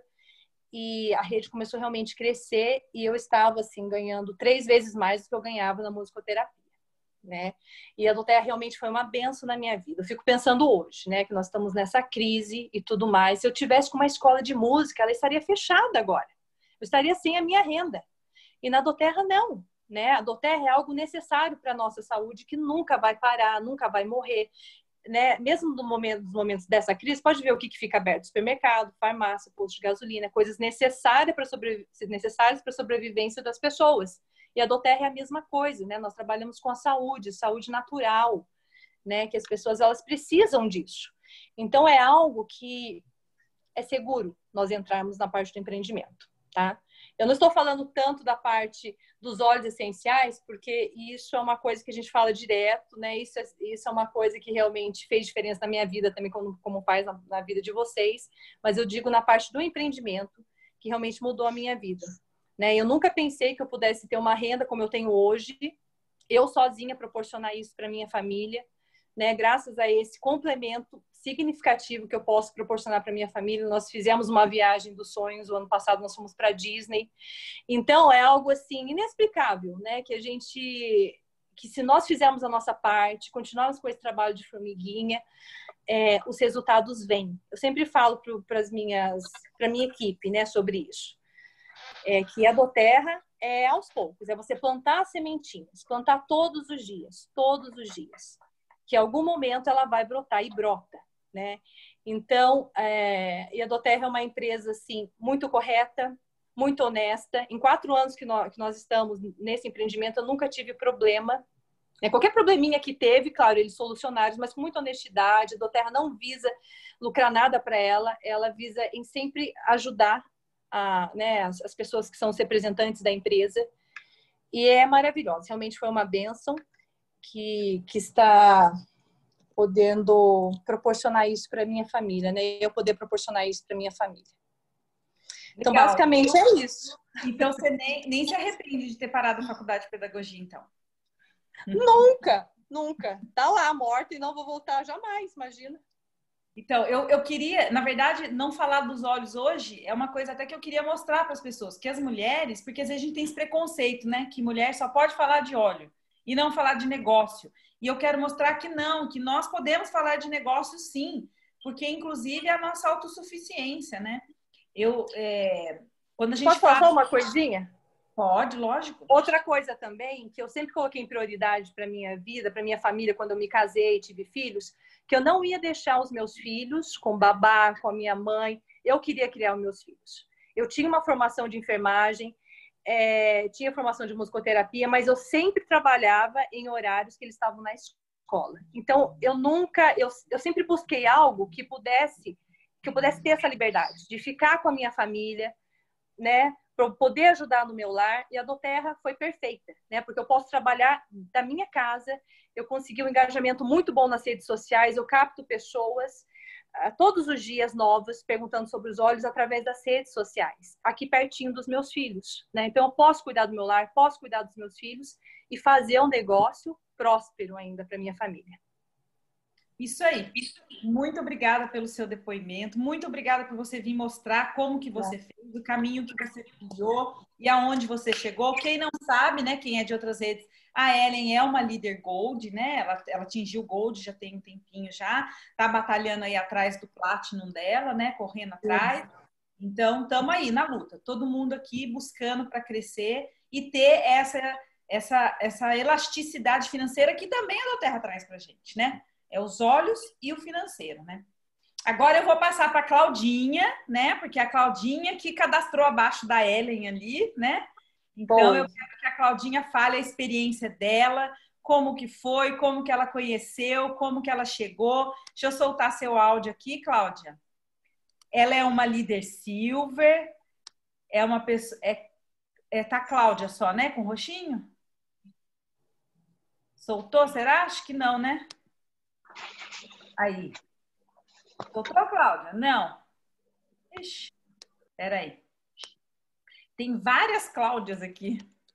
E a rede começou realmente a crescer e eu estava, assim, ganhando três vezes mais do que eu ganhava na musicoterapia, né? E a doTERRA realmente foi uma benção na minha vida. Eu fico pensando hoje, né, que nós estamos nessa crise e tudo mais. Se eu tivesse com uma escola de música, ela estaria fechada agora. Eu estaria sem a minha renda. E na doTERRA, não, né? A doTERRA é algo necessário para a nossa saúde, que nunca vai parar, nunca vai morrer. Né? Mesmo no momento, nos momentos dessa crise, pode ver o que, que fica aberto: supermercado, farmácia, posto de gasolina, coisas necessárias para sobrevi- necessárias para a sobrevivência das pessoas. E a doTERRA é a mesma coisa, né? Nós trabalhamos com a saúde, saúde natural, né? Que as pessoas elas precisam disso. Então é algo que é seguro nós entrarmos na parte do empreendimento, tá? Eu não estou falando tanto da parte dos óleos essenciais, porque isso é uma coisa que a gente fala direto, né? Isso é, isso é uma coisa que realmente fez diferença na minha vida também, como, como faz na, na vida de vocês. Mas eu digo na parte do empreendimento, que realmente mudou a minha vida, né? Eu nunca pensei que eu pudesse ter uma renda como eu tenho hoje, eu sozinha proporcionar isso para minha família, né? Graças a esse complemento significativo que eu posso proporcionar para minha família. Nós fizemos uma viagem dos sonhos, o ano passado nós fomos para Disney. Então é algo assim inexplicável, né? Que a gente, que se nós fizermos a nossa parte, continuarmos com esse trabalho de formiguinha, é, os resultados vêm. Eu sempre falo para as minhas, para minha equipe, né, sobre isso, é que a doTERRA é aos poucos, é você plantar sementinhas, plantar todos os dias, todos os dias, que em algum momento ela vai brotar e brota, né? Então, é, e a doTERRA é uma empresa assim muito correta, muito honesta. Em quatro anos que nós, que nós estamos nesse empreendimento, eu nunca tive problema. Né? Qualquer probleminha que teve, claro, eles solucionaram, mas com muita honestidade. A doTERRA não visa lucrar nada para ela, ela visa em sempre ajudar a, né, as, as pessoas que são os representantes da empresa. E é maravilhosa, realmente foi uma bênção que, que está podendo proporcionar isso para minha família, né? Eu poder proporcionar isso para minha família. Então, Legal. basicamente é isso. Então, você nem, nem se arrepende de ter parado a faculdade de pedagogia, então? Nunca, nunca. Tá lá, morta e não vou voltar jamais, imagina. Então, eu, eu queria, na verdade, não falar dos olhos hoje é uma coisa até que eu queria mostrar para as pessoas, que as mulheres, porque às vezes a gente tem esse preconceito, né? Que mulher só pode falar de óleo e não falar de negócio. E eu quero mostrar que não, que nós podemos falar de negócio sim, porque inclusive é a nossa autossuficiência, né? Eu, é, quando a gente Posso falar fala... só uma coisinha? Pode, lógico. Outra coisa também, que eu sempre coloquei em prioridade para minha vida, para minha família, quando eu me casei e tive filhos, que eu não ia deixar os meus filhos com babá, com a minha mãe. Eu queria criar os meus filhos. Eu tinha uma formação de enfermagem, é, tinha formação de musicoterapia, mas eu sempre trabalhava em horários que eles estavam na escola. Então, eu nunca, eu, eu sempre busquei algo que pudesse, que eu pudesse ter essa liberdade de ficar com a minha família, né? Para poder ajudar no meu lar, e a doTERRA foi perfeita, né? Porque eu posso trabalhar da minha casa, eu consegui um engajamento muito bom nas redes sociais, eu capto pessoas uh, todos os dias novas, perguntando sobre os olhos através das redes sociais, aqui pertinho dos meus filhos, né? Então eu posso cuidar do meu lar, posso cuidar dos meus filhos e fazer um negócio próspero ainda para minha família. Isso aí. Muito obrigada pelo seu depoimento. Muito obrigada por você vir mostrar como que você fez, o caminho que você trilhou e aonde você chegou. Quem não sabe, né, quem é de outras redes, a Ellen é uma líder Gold, né? Ela, ela atingiu Gold já tem um tempinho já. Tá batalhando aí atrás do Platinum dela, né? Correndo atrás. Então, estamos aí na luta. Todo mundo aqui buscando para crescer e ter essa, essa, essa elasticidade financeira que também a Doterra traz para a gente, né? É os olhos e o financeiro, né? Agora eu vou passar para a Claudinha, né? Porque a Claudinha que cadastrou abaixo da Ellen ali, né? Então Bom. eu quero que a Claudinha fale a experiência dela, como que foi, como que ela conheceu, como que ela chegou. Deixa eu soltar seu áudio aqui, Cláudia. Ela é uma líder silver, é uma pessoa... É, é, tá Cláudia só, né? Com roxinho? Soltou, será? Acho que não, né? Aí. Soltou, Cláudia? Não. Ixi, peraí. Tem várias Cláudias aqui.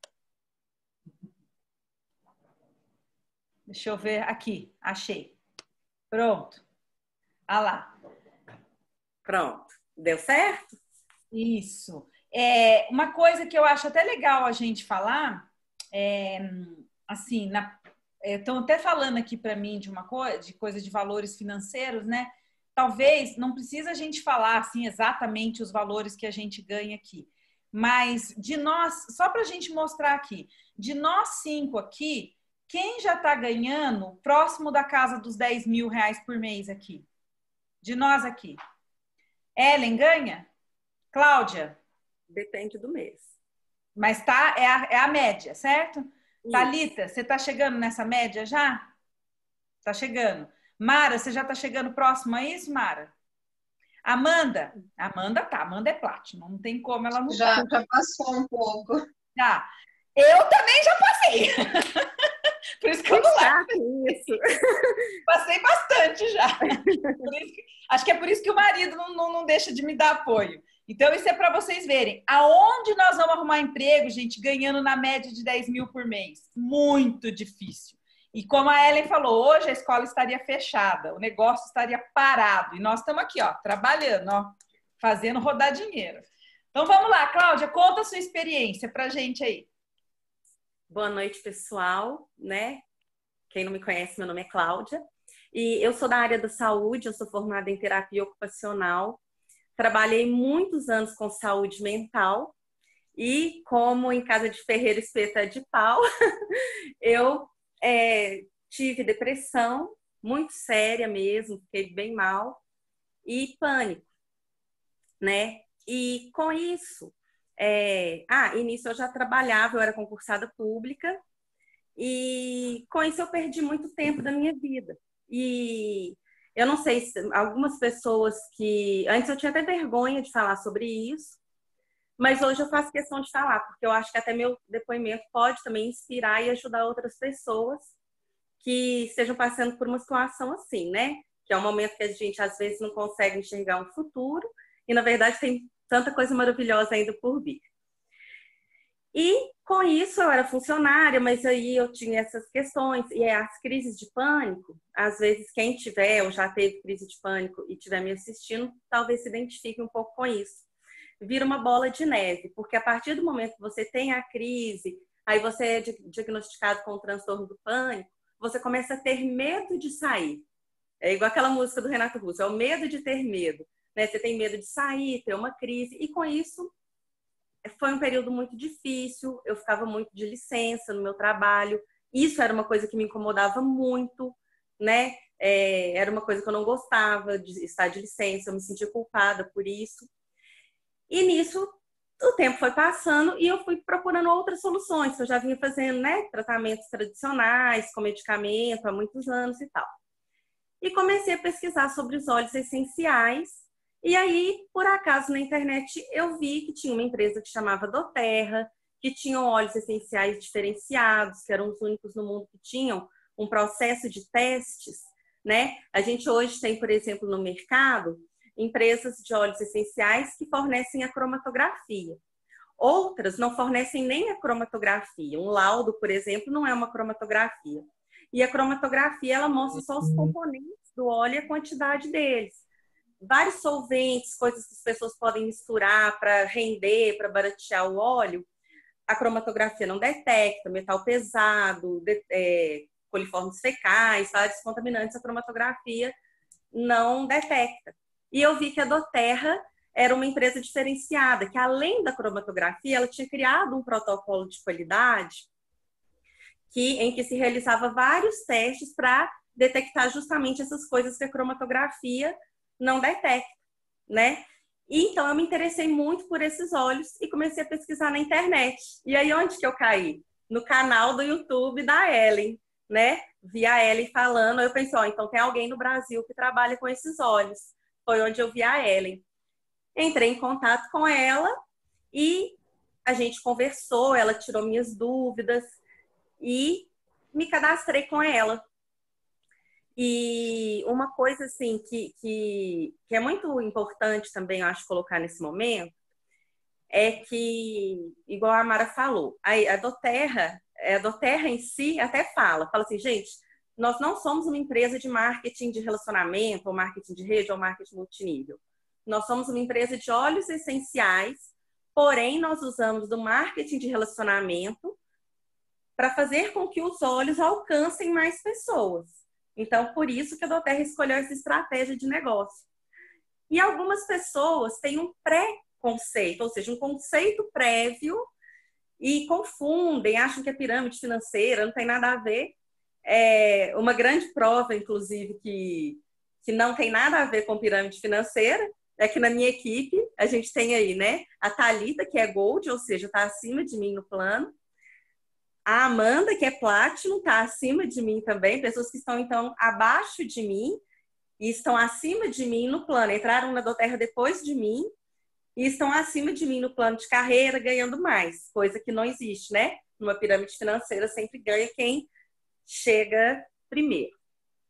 Deixa eu ver aqui. Achei. Pronto. Ah lá. Pronto. Deu certo? Isso. É, uma coisa que eu acho até legal a gente falar, é, assim, na, estão até falando aqui para mim de uma coisa, de coisa de valores financeiros, né? Talvez não precisa a gente falar assim exatamente os valores que a gente ganha aqui, mas de nós, só para a gente mostrar aqui, de nós cinco aqui, quem já está ganhando próximo da casa dos dez mil reais por mês aqui? De nós aqui. Ellen ganha? Cláudia? Depende do mês. Mas tá, é a, é a média, certo? Isso. Thalita, você está chegando nessa média já? Está chegando. Mara, você já está chegando próximo a isso, Mara? Amanda? Amanda tá, Amanda é Platinum, não tem como ela não já, tá. Já passou um pouco. Já. Eu também já passei. Por isso que eu não lá. Isso. Passei bastante já. Que, acho que é por isso que o marido não, não, não deixa de me dar apoio. Então, isso é para vocês verem. Aonde nós vamos arrumar emprego, gente, ganhando na média de dez mil por mês? Muito difícil. E como a Ellen falou, hoje a escola estaria fechada, o negócio estaria parado. E nós estamos aqui, ó, trabalhando, ó, fazendo rodar dinheiro. Então, vamos lá, Cláudia, conta a sua experiência pra gente aí. Boa noite, pessoal, né? Quem não me conhece, meu nome é Cláudia. E eu sou da área da saúde, eu sou formada em terapia ocupacional. Trabalhei muitos anos com saúde mental e, como em casa de ferreiro espeta de pau, eu é, tive depressão muito séria mesmo, fiquei bem mal, e pânico, né? E com isso, é... ah, início eu já trabalhava, eu era concursada pública, e com isso eu perdi muito tempo da minha vida. E eu não sei se algumas pessoas que... Antes eu tinha até vergonha de falar sobre isso, mas hoje eu faço questão de falar, porque eu acho que até meu depoimento pode também inspirar e ajudar outras pessoas que estejam passando por uma situação assim, né? Que é um momento que a gente às vezes não consegue enxergar um futuro e, na verdade, tem tanta coisa maravilhosa ainda por vir. E com isso eu era funcionária, mas aí eu tinha essas questões e as crises de pânico, às vezes quem tiver ou já teve crise de pânico e estiver me assistindo, talvez se identifique um pouco com isso. Vira uma bola de neve, porque a partir do momento que você tem a crise, aí você é diagnosticado com o transtorno do pânico, você começa a ter medo de sair. É igual aquela música do Renato Russo, é o medo de ter medo, né? Você tem medo de sair, ter uma crise, e com isso foi um período muito difícil, eu ficava muito de licença no meu trabalho, isso era uma coisa que me incomodava muito, né? É, era uma coisa que eu não gostava de estar de licença, eu me sentia culpada por isso. E nisso, o tempo foi passando e eu fui procurando outras soluções. Eu já vinha fazendo, né, tratamentos tradicionais, com medicamento há muitos anos e tal. E comecei a pesquisar sobre os óleos essenciais. E aí, por acaso, na internet, eu vi que tinha uma empresa que chamava Doterra, que tinham óleos essenciais diferenciados, que eram os únicos no mundo que tinham um processo de testes, né? A gente hoje tem, por exemplo, no mercado, empresas de óleos essenciais que fornecem a cromatografia. Outras não fornecem nem a cromatografia. Um laudo, por exemplo, não é uma cromatografia. E a cromatografia, ela mostra só os componentes do óleo e a quantidade deles. Vários solventes, coisas que as pessoas podem misturar para render, para baratear o óleo, a cromatografia não detecta, metal pesado, de, é, coliformes fecais, vários contaminantes, a cromatografia não detecta. E eu vi que a Doterra era uma empresa diferenciada, que além da cromatografia, ela tinha criado um protocolo de qualidade que, em que se realizava vários testes para detectar justamente essas coisas que a cromatografia não detecta, né? E, então, eu me interessei muito por esses óleos e comecei a pesquisar na internet. E aí, onde que eu caí? No canal do YouTube da Ellen, né? Vi a Ellen falando, eu pensei, ó, então tem alguém no Brasil que trabalha com esses óleos. Foi onde eu vi a Ellen. Entrei em contato com ela e a gente conversou, ela tirou minhas dúvidas e me cadastrei com ela. E uma coisa assim que, que, que é muito importante também, eu acho, colocar nesse momento, é que, igual a Mara falou, a, a Doterra, a Doterra em si até fala, fala assim, gente, nós não somos uma empresa de marketing de relacionamento, ou marketing de rede, ou marketing multinível. Nós somos uma empresa de óleos essenciais, porém nós usamos do marketing de relacionamento para fazer com que os óleos alcancem mais pessoas. Então, por isso que a Doterra escolheu essa estratégia de negócio. E algumas pessoas têm um pré-conceito, ou seja, um conceito prévio e confundem, acham que é pirâmide financeira, não tem nada a ver. É uma grande prova, inclusive, que, que não tem nada a ver com pirâmide financeira, é que na minha equipe a gente tem aí, né, a Thalita, que é Gold, ou seja, está acima de mim no plano. A Amanda, que é Platinum, está acima de mim também. Pessoas que estão, então, abaixo de mim e estão acima de mim no plano. Entraram na Doterra depois de mim e estão acima de mim no plano de carreira, ganhando mais. Coisa que não existe, né? Numa pirâmide financeira, sempre ganha quem chega primeiro.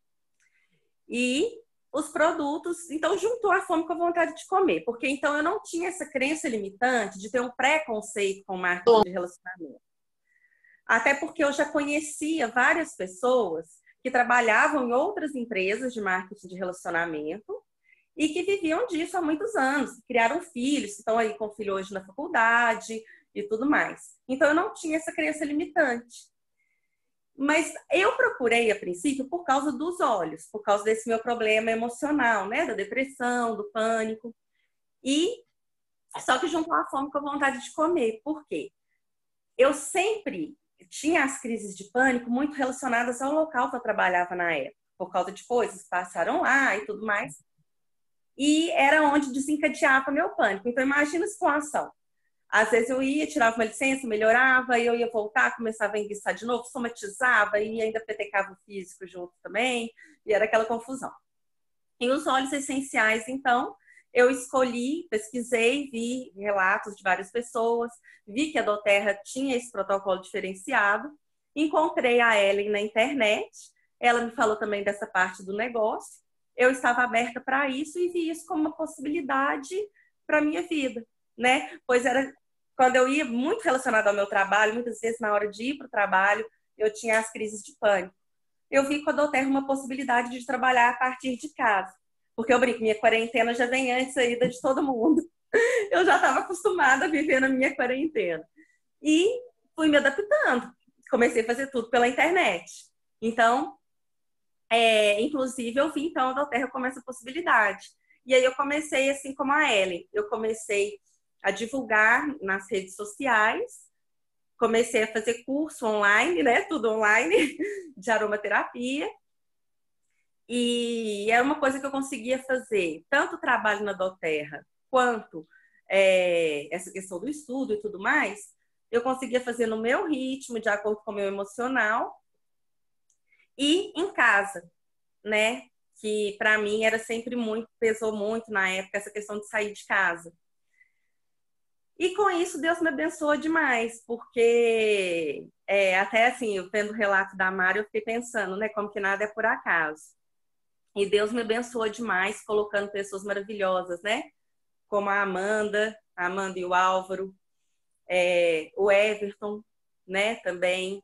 E os produtos, então, juntou a fome com a vontade de comer. Porque, então, eu não tinha essa crença limitante de ter um preconceito com marketing de relacionamento. Até porque eu já conhecia várias pessoas que trabalhavam em outras empresas de marketing de relacionamento e que viviam disso há muitos anos, que criaram filhos, que estão aí com filho hoje na faculdade e tudo mais. Então, eu não tinha essa crença limitante. Mas eu procurei, a princípio, por causa dos olhos, por causa desse meu problema emocional, né? Da depressão, do pânico. E só que juntou a fome com a vontade de comer. Por quê? Eu sempre tinha as crises de pânico muito relacionadas ao local que eu trabalhava na época, por causa de coisas que passaram lá e tudo mais. E era onde desencadeava meu pânico. Então, imagina a situação. Às vezes eu ia, tirava uma licença, melhorava, e eu ia voltar, começava a enguiçar de novo, somatizava e ainda petecava o físico junto também, e era aquela confusão. E os óleos essenciais, então, eu escolhi, pesquisei, vi relatos de várias pessoas, vi que a Doterra tinha esse protocolo diferenciado, encontrei a Ellen na internet, ela me falou também dessa parte do negócio, eu estava aberta para isso e vi isso como uma possibilidade para a minha vida, né? Pois era quando eu ia muito relacionado ao meu trabalho, muitas vezes na hora de ir para o trabalho, eu tinha as crises de pânico. Eu vi com a Doterra uma possibilidade de trabalhar a partir de casa. Porque eu brinco, minha quarentena já vem antes aí da de todo mundo. Eu já estava acostumada a viver na minha quarentena. E fui me adaptando. Comecei a fazer tudo pela internet. Então, é, inclusive, eu vi então a Doterra como essa possibilidade. E aí eu comecei assim como a Ellen. Eu comecei a divulgar nas redes sociais. Comecei a fazer curso online, né? Tudo online, de aromaterapia. E era uma coisa que eu conseguia fazer, tanto o trabalho na Doterra, quanto é, essa questão do estudo e tudo mais, eu conseguia fazer no meu ritmo, de acordo com o meu emocional, e em casa, né? Que para mim era sempre muito, pesou muito na época essa questão de sair de casa. E com isso Deus me abençoou demais, porque é, até assim, eu vendo o relato da Mari, eu fiquei pensando, né? Como que nada é por acaso. E Deus me abençoou demais, colocando pessoas maravilhosas, né? Como a Amanda, a Amanda e o Álvaro, é, o Everton, né? Também,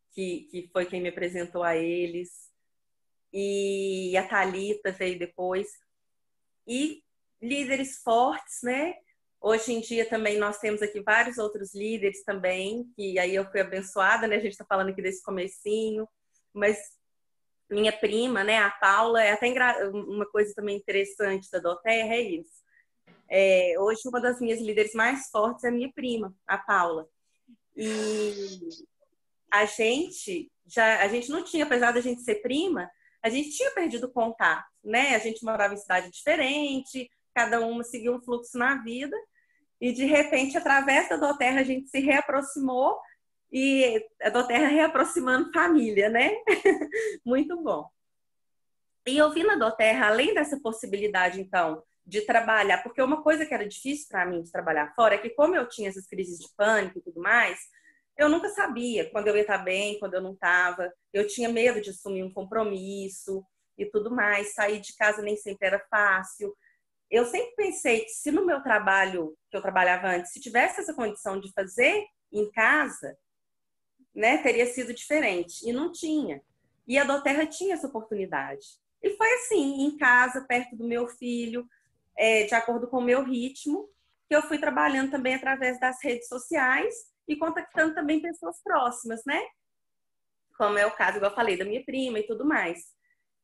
que, que foi quem me apresentou a eles. E a Thalita veio depois. E líderes fortes, né? Hoje em dia também nós temos aqui vários outros líderes também, que aí eu fui abençoada, né? A gente está falando aqui desse comecinho, mas minha prima, né, a Paula, é até engra... uma coisa também interessante da doTERRA é isso. É, hoje uma das minhas líderes mais fortes é a minha prima, a Paula. E a gente já, a gente não tinha, apesar da gente ser prima, a gente tinha perdido contato, né? A gente morava em cidade diferente, cada uma seguia um fluxo na vida, e de repente, através da doTERRA, a gente se reaproximou, e a doTERRA reaproximando família, né? Muito bom. E eu vi na doTERRA, além dessa possibilidade, então, de trabalhar, porque uma coisa que era difícil para mim de trabalhar fora é que, como eu tinha essas crises de pânico e tudo mais, eu nunca sabia quando eu ia estar bem, quando eu não estava. Eu tinha medo de assumir um compromisso e tudo mais. Sair de casa nem sempre era fácil. Eu sempre pensei que se no meu trabalho, que eu trabalhava antes, se tivesse essa condição de fazer em casa, né, teria sido diferente. E não tinha. E a doTERRA tinha essa oportunidade. E foi assim, em casa, perto do meu filho, é, de acordo com o meu ritmo, que eu fui trabalhando também através das redes sociais e contactando também pessoas próximas, né? Como é o caso, igual eu falei, da minha prima e tudo mais.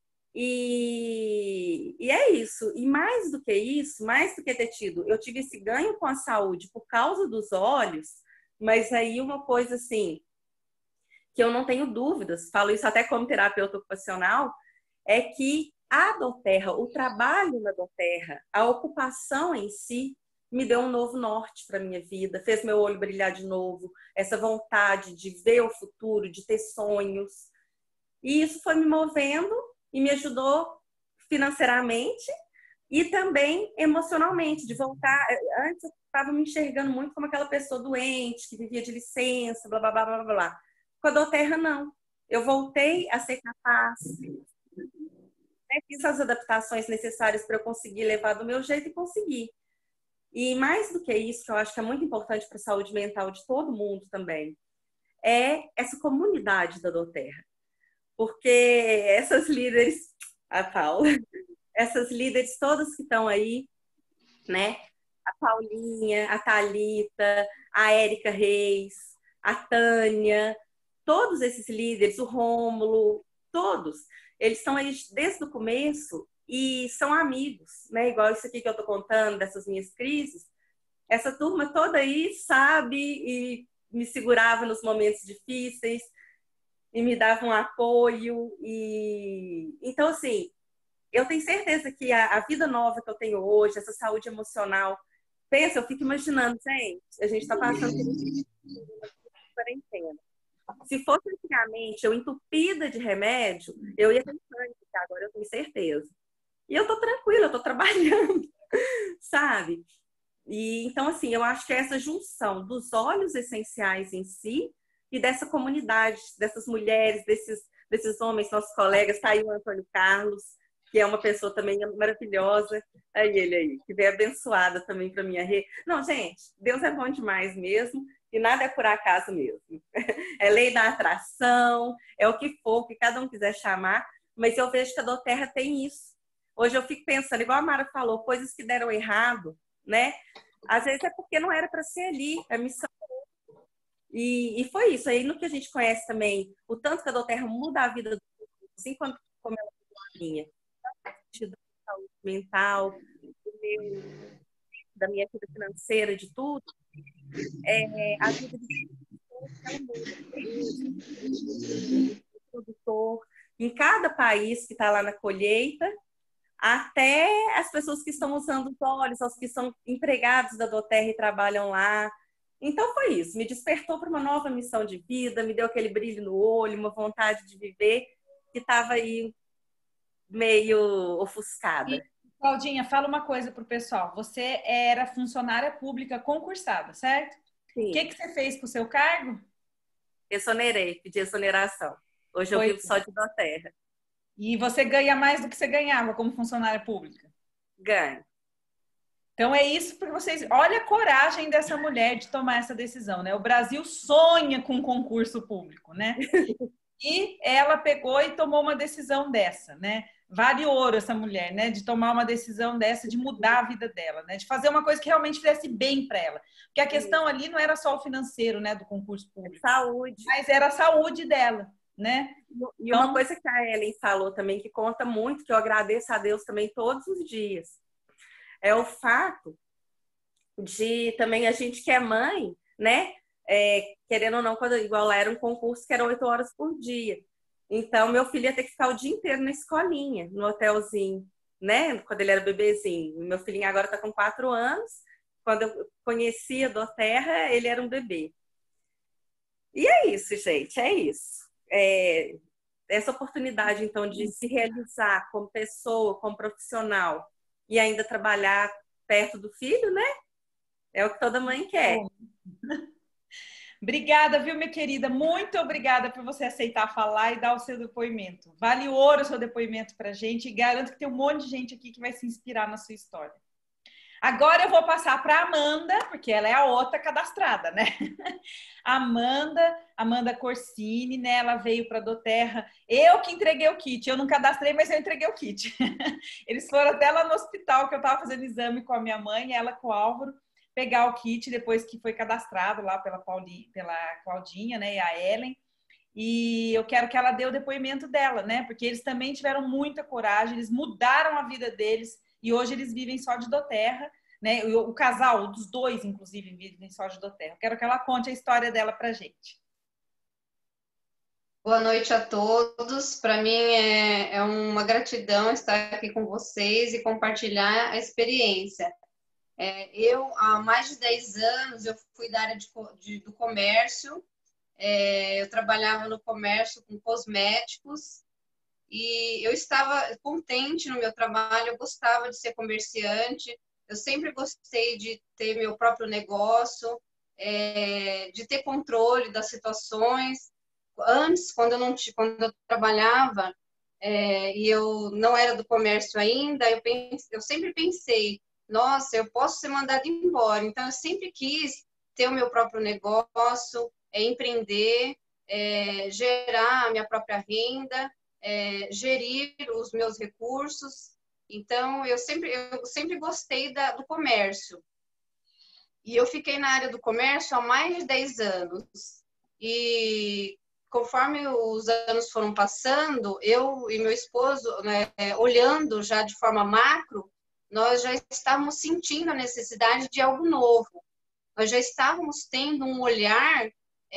E, e é isso. E mais do que isso, mais do que ter tido, eu tive esse ganho com a saúde por causa dos olhos, mas aí uma coisa assim, que eu não tenho dúvidas, falo isso até como terapeuta ocupacional, é que a doTERRA, o trabalho na doTERRA, a ocupação em si, me deu um novo norte para a minha vida, fez meu olho brilhar de novo, essa vontade de ver o futuro, de ter sonhos. E isso foi me movendo e me ajudou financeiramente e também emocionalmente, de voltar. Antes eu estava me enxergando muito como aquela pessoa doente, que vivia de licença, blá, blá, blá, blá, blá. Com a doTERRA, não. Eu voltei a ser capaz, né? Fiz as adaptações necessárias para eu conseguir levar do meu jeito e conseguir. E mais do que isso, que eu acho que é muito importante para a saúde mental de todo mundo também, é essa comunidade da doTERRA. Porque essas líderes, a Paula, essas líderes todas que estão aí, né? A Paulinha, a Thalita, a Érica Reis, a Tânia, todos esses líderes, o Rômulo, todos, eles estão aí desde o começo e são amigos, né? Igual isso aqui que eu tô contando, dessas minhas crises. Essa turma toda aí sabe e me segurava nos momentos difíceis e me dava um apoio. E então, assim, eu tenho certeza que a, a vida nova que eu tenho hoje, essa saúde emocional, pensa, eu fico imaginando, gente, a gente tá passando por uma quarentena. Se fosse antigamente eu entupida de remédio, eu ia ter pânico, agora eu tenho certeza. E eu tô tranquila, eu tô trabalhando, sabe? E então, assim, eu acho que é essa junção dos óleos essenciais em si e dessa comunidade, dessas mulheres, desses, desses homens, nossos colegas, tá aí o Antônio Carlos, que é uma pessoa também maravilhosa, aí ele aí, que veio abençoada também para minha rede. Não, gente, Deus é bom demais mesmo, e nada é por acaso mesmo. É lei da atração, é o que for, que cada um quiser chamar, mas eu vejo que a doTERRA tem isso. Hoje eu fico pensando, igual a Mara falou, coisas que deram errado, né? Às vezes é porque não era para ser ali, a missão. E, e foi isso. Aí no que a gente conhece também, o tanto que a doTERRA muda a vida do mundo, assim como ela mudou a minha. Da saúde mental, do meu, da minha vida financeira, de tudo, é, a vida de ela muda. Produtor, em cada país que está lá na colheita, até as pessoas que estão usando os óleos, os que são empregados da doTERRA e trabalham lá. Então foi isso, me despertou para uma nova missão de vida, me deu aquele brilho no olho, uma vontade de viver que estava aí meio ofuscada. E, Claudinha, fala uma coisa pro pessoal. Você era funcionária pública concursada, certo? Sim. O que, que você fez pro seu cargo? Exonerei, pedi exoneração. Hoje eu Foi. vivo só de doTERRA. E você ganha mais do que você ganhava como funcionária pública? Ganho. Então é isso para vocês. Olha a coragem dessa mulher de tomar essa decisão, né? O Brasil sonha com um concurso público, né? E ela pegou e tomou uma decisão dessa, né? Vale ouro essa mulher, né? De tomar uma decisão dessa, de mudar a vida dela, né? De fazer uma coisa que realmente fizesse bem para ela. Porque a questão ali não era só o financeiro, né? Do concurso público. Saúde. Mas era a saúde dela, né? E uma coisa que a Ellen falou também, que conta muito, que eu agradeço a Deus também todos os dias, é o fato de também a gente que é mãe, né? É, querendo ou não, quando, igual lá era um concurso que era oito horas por dia. Então, meu filho ia ter que ficar o dia inteiro na escolinha, no hotelzinho, né? Quando ele era bebezinho. Meu filhinho agora está com quatro anos. Quando eu conhecia do Terra, ele era um bebê. E é isso, gente, é isso. É, essa oportunidade, então, de se realizar como pessoa, como profissional e ainda trabalhar perto do filho, né? É o que toda mãe quer. Obrigada, viu, minha querida? Muito obrigada por você aceitar falar e dar o seu depoimento. Vale ouro o seu depoimento pra gente e garanto que tem um monte de gente aqui que vai se inspirar na sua história. Agora eu vou passar para Amanda, porque ela é a outra cadastrada, né? Amanda, Amanda Corsini, né? Ela veio para a doTERRA. Eu que entreguei o kit. Eu não cadastrei, mas eu entreguei o kit. Eles foram até lá no hospital, que eu estava fazendo exame com a minha mãe, ela com o Álvaro, pegar o kit depois que foi cadastrado lá pela, Pauli, pela Claudinha, né? E a Ellen. E eu quero que ela dê o depoimento dela, né? Porque eles também tiveram muita coragem, eles mudaram a vida deles. E hoje eles vivem só de doTERRA, né? O, o casal, dos dois, inclusive, vivem só de doTERRA. Quero que ela conte a história dela pra gente. Boa noite a todos. Para mim é, é uma gratidão estar aqui com vocês e compartilhar a experiência. É, eu, há mais de dez anos, eu fui da área de, de, do comércio. É, eu trabalhava no comércio com cosméticos. E eu estava contente no meu trabalho, eu gostava de ser comerciante, eu sempre gostei de ter meu próprio negócio, é, de ter controle das situações. Antes, quando eu, não, quando eu trabalhava é, e eu não era do comércio ainda, eu, pense, eu sempre pensei, nossa, eu posso ser mandada embora. Então, eu sempre quis ter o meu próprio negócio, é, empreender, é, gerar a minha própria renda, É, gerir os meus recursos. Então, eu sempre, eu sempre gostei da, do comércio. E eu fiquei na área do comércio há mais de dez anos. E conforme os anos foram passando, eu e meu esposo, né, olhando já de forma macro, nós já estávamos sentindo a necessidade de algo novo. Nós já estávamos tendo um olhar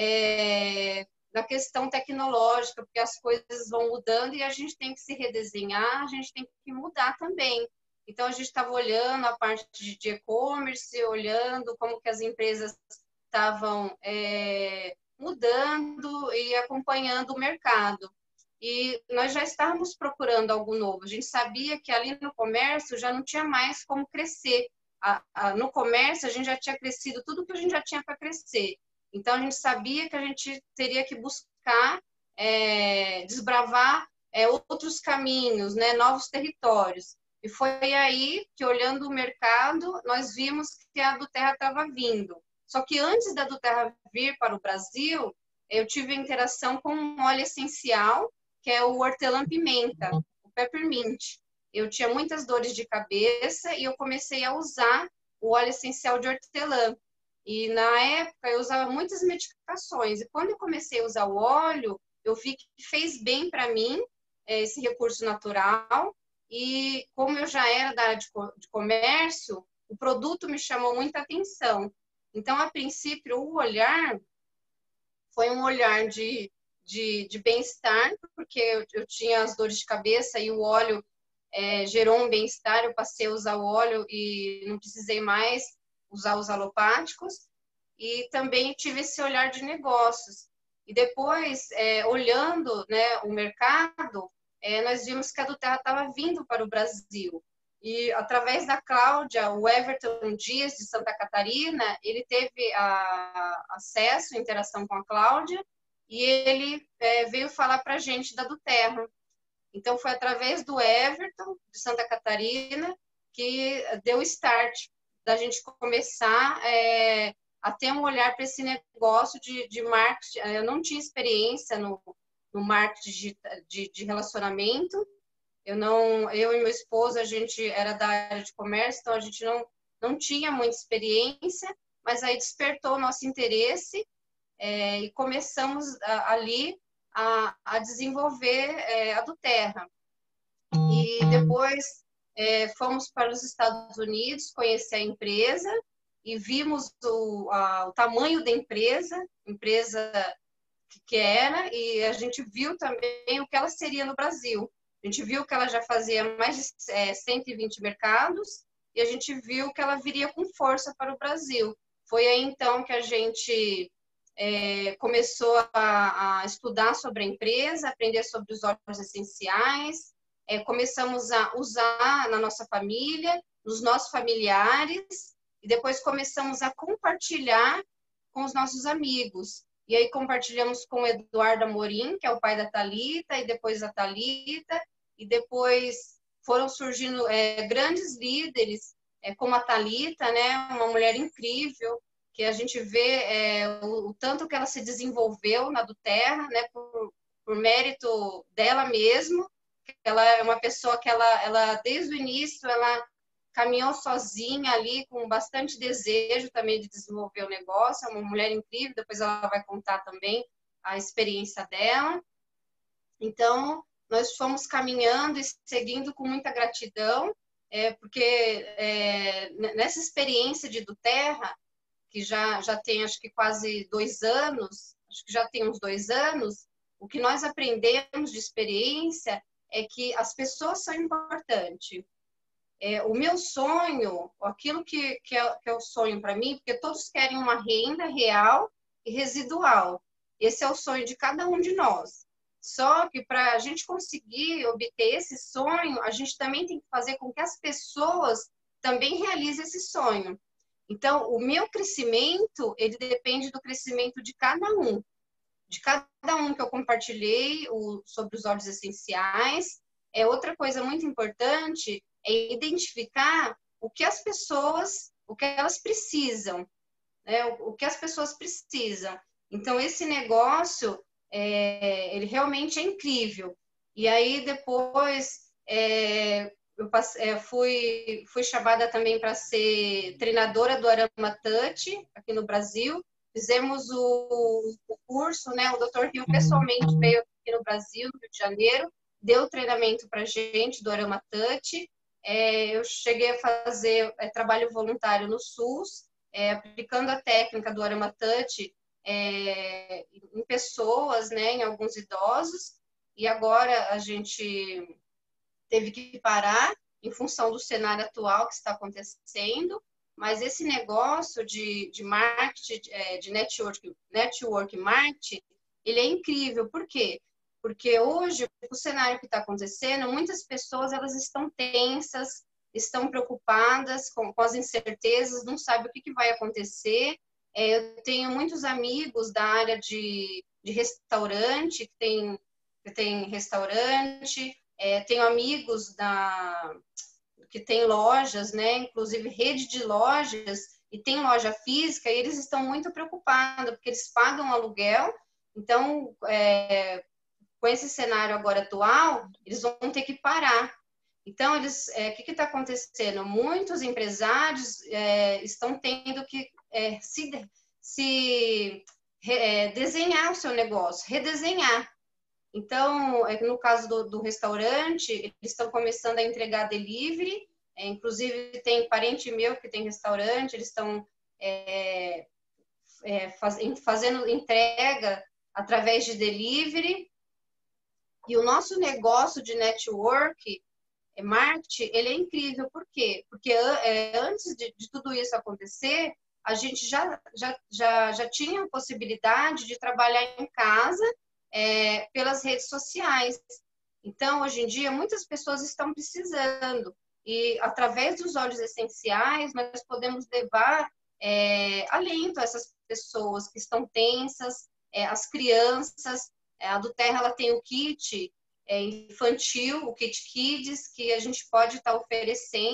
é, da questão tecnológica, porque as coisas vão mudando e a gente tem que se redesenhar, a gente tem que mudar também. Então, a gente estava olhando a parte de e-commerce, olhando como que as empresas estavam é, mudando e acompanhando o mercado. E nós já estávamos procurando algo novo. A gente sabia que ali no comércio já não tinha mais como crescer. A, a, no comércio, a gente já tinha crescido tudo que a gente já tinha para crescer. Então, a gente sabia que a gente teria que buscar é, desbravar é, outros caminhos, né, novos territórios. E foi aí que, olhando o mercado, nós vimos que a doTERRA estava vindo. Só que antes da doTERRA vir para o Brasil, eu tive interação com um óleo essencial, que é o hortelã-pimenta, o peppermint. Eu tinha muitas dores de cabeça e eu comecei a usar o óleo essencial de hortelã. E na época eu usava muitas medicações. E quando eu comecei a usar o óleo, eu vi que fez bem para mim esse recurso natural. E como eu já era da área de comércio, o produto me chamou muita atenção. Então, a princípio, o olhar foi um olhar de, de, de bem-estar, porque eu, eu tinha as dores de cabeça e o óleo é, gerou um bem-estar. Eu passei a usar o óleo e não precisei mais usar os alopáticos. E também tive esse olhar de negócios. E depois, é, olhando, né, o mercado, é, nós vimos que a doTERRA estava vindo para o Brasil. E através da Cláudia, o Everton Dias, de Santa Catarina, ele teve a, acesso, interação com a Cláudia, e ele é, veio falar para a gente da doTERRA. Então, foi através do Everton, de Santa Catarina, que deu start da gente começar é, a ter um olhar para esse negócio de, de marketing. Eu não tinha experiência no, no marketing de, de, de relacionamento. Eu, não, eu e meu esposo, a gente era da área de comércio, então a gente não, não tinha muita experiência, mas aí despertou o nosso interesse é, e começamos a, ali a, a desenvolver é, a Duterra. E depois é, fomos para os Estados Unidos conhecer a empresa e vimos o, a, o tamanho da empresa, empresa que, que era, e a gente viu também o que ela seria no Brasil. A gente viu que ela já fazia mais de é, cento e vinte mercados e a gente viu que ela viria com força para o Brasil. Foi aí então que a gente é, começou a, a estudar sobre a empresa, aprender sobre os óleos essenciais, é, começamos a usar na nossa família, nos nossos familiares, e depois começamos a compartilhar com os nossos amigos. E aí compartilhamos com o Eduardo Amorim, que é o pai da Thalita, e depois a Thalita, e depois foram surgindo é, grandes líderes, é, como a Thalita, né, uma mulher incrível, que a gente vê é, o, o tanto que ela se desenvolveu na Duterra, né, por, por mérito dela mesma. Ela é uma pessoa que ela, ela, desde o início, ela caminhou sozinha ali, com bastante desejo também de desenvolver o negócio. É uma mulher incrível, depois ela vai contar também a experiência dela. Então, nós fomos caminhando e seguindo com muita gratidão, é, porque é, nessa experiência de Duterra, que já, já tem acho que quase dois anos, acho que já tem uns dois anos, o que nós aprendemos de experiência é que as pessoas são importantes. É, o meu sonho, aquilo que, que, é, que é o sonho para mim, porque todos querem uma renda real e residual. Esse é o sonho de cada um de nós. Só que para a gente conseguir obter esse sonho, a gente também tem que fazer com que as pessoas também realizem esse sonho. Então, o meu crescimento, ele depende do crescimento de cada um. De cada um que eu compartilhei o, sobre os óleos essenciais. É outra coisa muito importante é identificar o que as pessoas, o que elas precisam, né? o, o que as pessoas precisam. Então, esse negócio, é, ele realmente é incrível. E aí, depois, é, eu passei, é, fui, fui chamada também para ser treinadora do Aroma Touch, aqui no Brasil. Fizemos o, o curso, né? O doutor Rio pessoalmente veio aqui no Brasil, no Rio de Janeiro, deu treinamento para a gente do Aroma Touch. É, eu cheguei a fazer é, trabalho voluntário no SUS, é, aplicando a técnica do Aroma Touch é, em pessoas, né, em alguns idosos, e agora a gente teve que parar em função do cenário atual que está acontecendo, mas esse negócio de, de marketing, de network, network marketing, ele é incrível. Por quê? Porque hoje, o cenário que está acontecendo, muitas pessoas elas estão tensas, estão preocupadas com, com as incertezas, não sabem o que, que vai acontecer. É, eu tenho muitos amigos da área de, de restaurante, que tem, que tem restaurante, é, tenho amigos da, que tem lojas, né, inclusive rede de lojas, e tem loja física, e eles estão muito preocupados, porque eles pagam aluguel, então, é, com esse cenário agora atual, eles vão ter que parar. Então, eles, é, o que está acontecendo? Muitos empresários é, estão tendo que é, se, se é, desenhar o seu negócio, redesenhar. Então, no caso do, do restaurante, eles estão começando a entregar delivery, é, inclusive tem parente meu que tem restaurante, eles estão é, é, faz, fazendo entrega através de delivery. E o nosso negócio de network, marketing, ele é incrível. Por quê? Porque é, antes de, de tudo isso acontecer, a gente já, já, já, já tinha a possibilidade de trabalhar em casa é, pelas redes sociais. Então, hoje em dia, muitas pessoas estão precisando. E, através dos óleos essenciais, nós podemos levar é, alento a essas pessoas que estão tensas, é, as crianças. A Duterra, ela tem o kit é, infantil, o kit Kids, que a gente pode estar oferecendo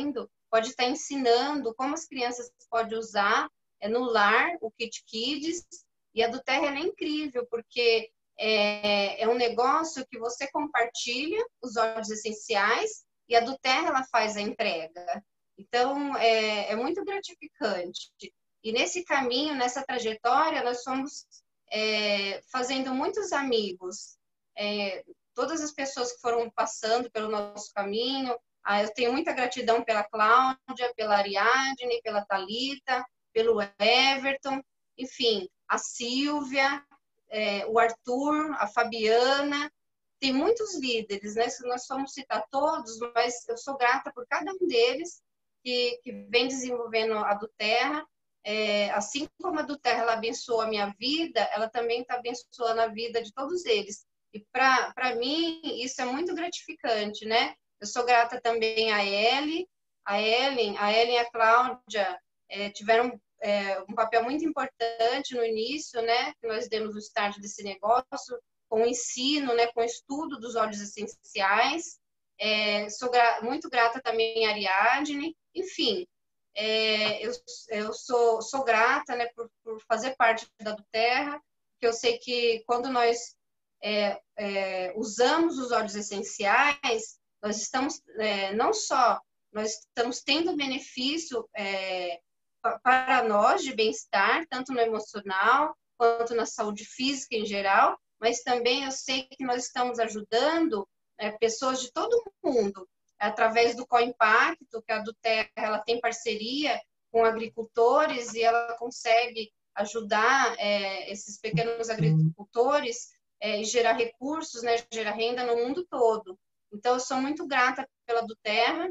pode estar ensinando como as crianças podem usar é, no lar o Kit Kids. E a do Terra ela é incrível, porque é, é um negócio que você compartilha os óleos essenciais e a do Terra ela faz a entrega. Então, é, é muito gratificante. E nesse caminho, nessa trajetória, nós fomos é, fazendo muitos amigos. É, todas as pessoas que foram passando pelo nosso caminho. Ah, eu tenho muita gratidão pela Cláudia, pela Ariadne, pela Thalita, pelo Everton, enfim, a Silvia, é, o Arthur, a Fabiana. Tem muitos líderes, né? Nós vamos citar todos, mas eu sou grata por cada um deles que, que vem desenvolvendo a do Terra. É, assim como a do Terra ela abençoou a minha vida, ela também está abençoando a vida de todos eles. E para mim, isso é muito gratificante, né? Eu sou grata também a Ellen, a Ellen, a Ellen e a Cláudia é, tiveram é, um papel muito importante no início, né? Que nós demos o start desse negócio, com o ensino, né? Com o estudo dos óleos essenciais. É, sou gra muito grata também a Ariadne, enfim. É, eu eu sou, sou grata, né? Por, por fazer parte da do Terra, porque eu sei que quando nós É, é, usamos os óleos essenciais, nós estamos é, não só nós estamos tendo benefício é, para nós de bem-estar, tanto no emocional quanto na saúde física em geral, mas também eu sei que nós estamos ajudando é, pessoas de todo mundo através do Co-Impacto, que a do Terra ela tem parceria com agricultores e ela consegue ajudar é, esses pequenos agricultores É, gerar recursos, né, gerar renda no mundo todo. Então, eu sou muito grata pela do Terra,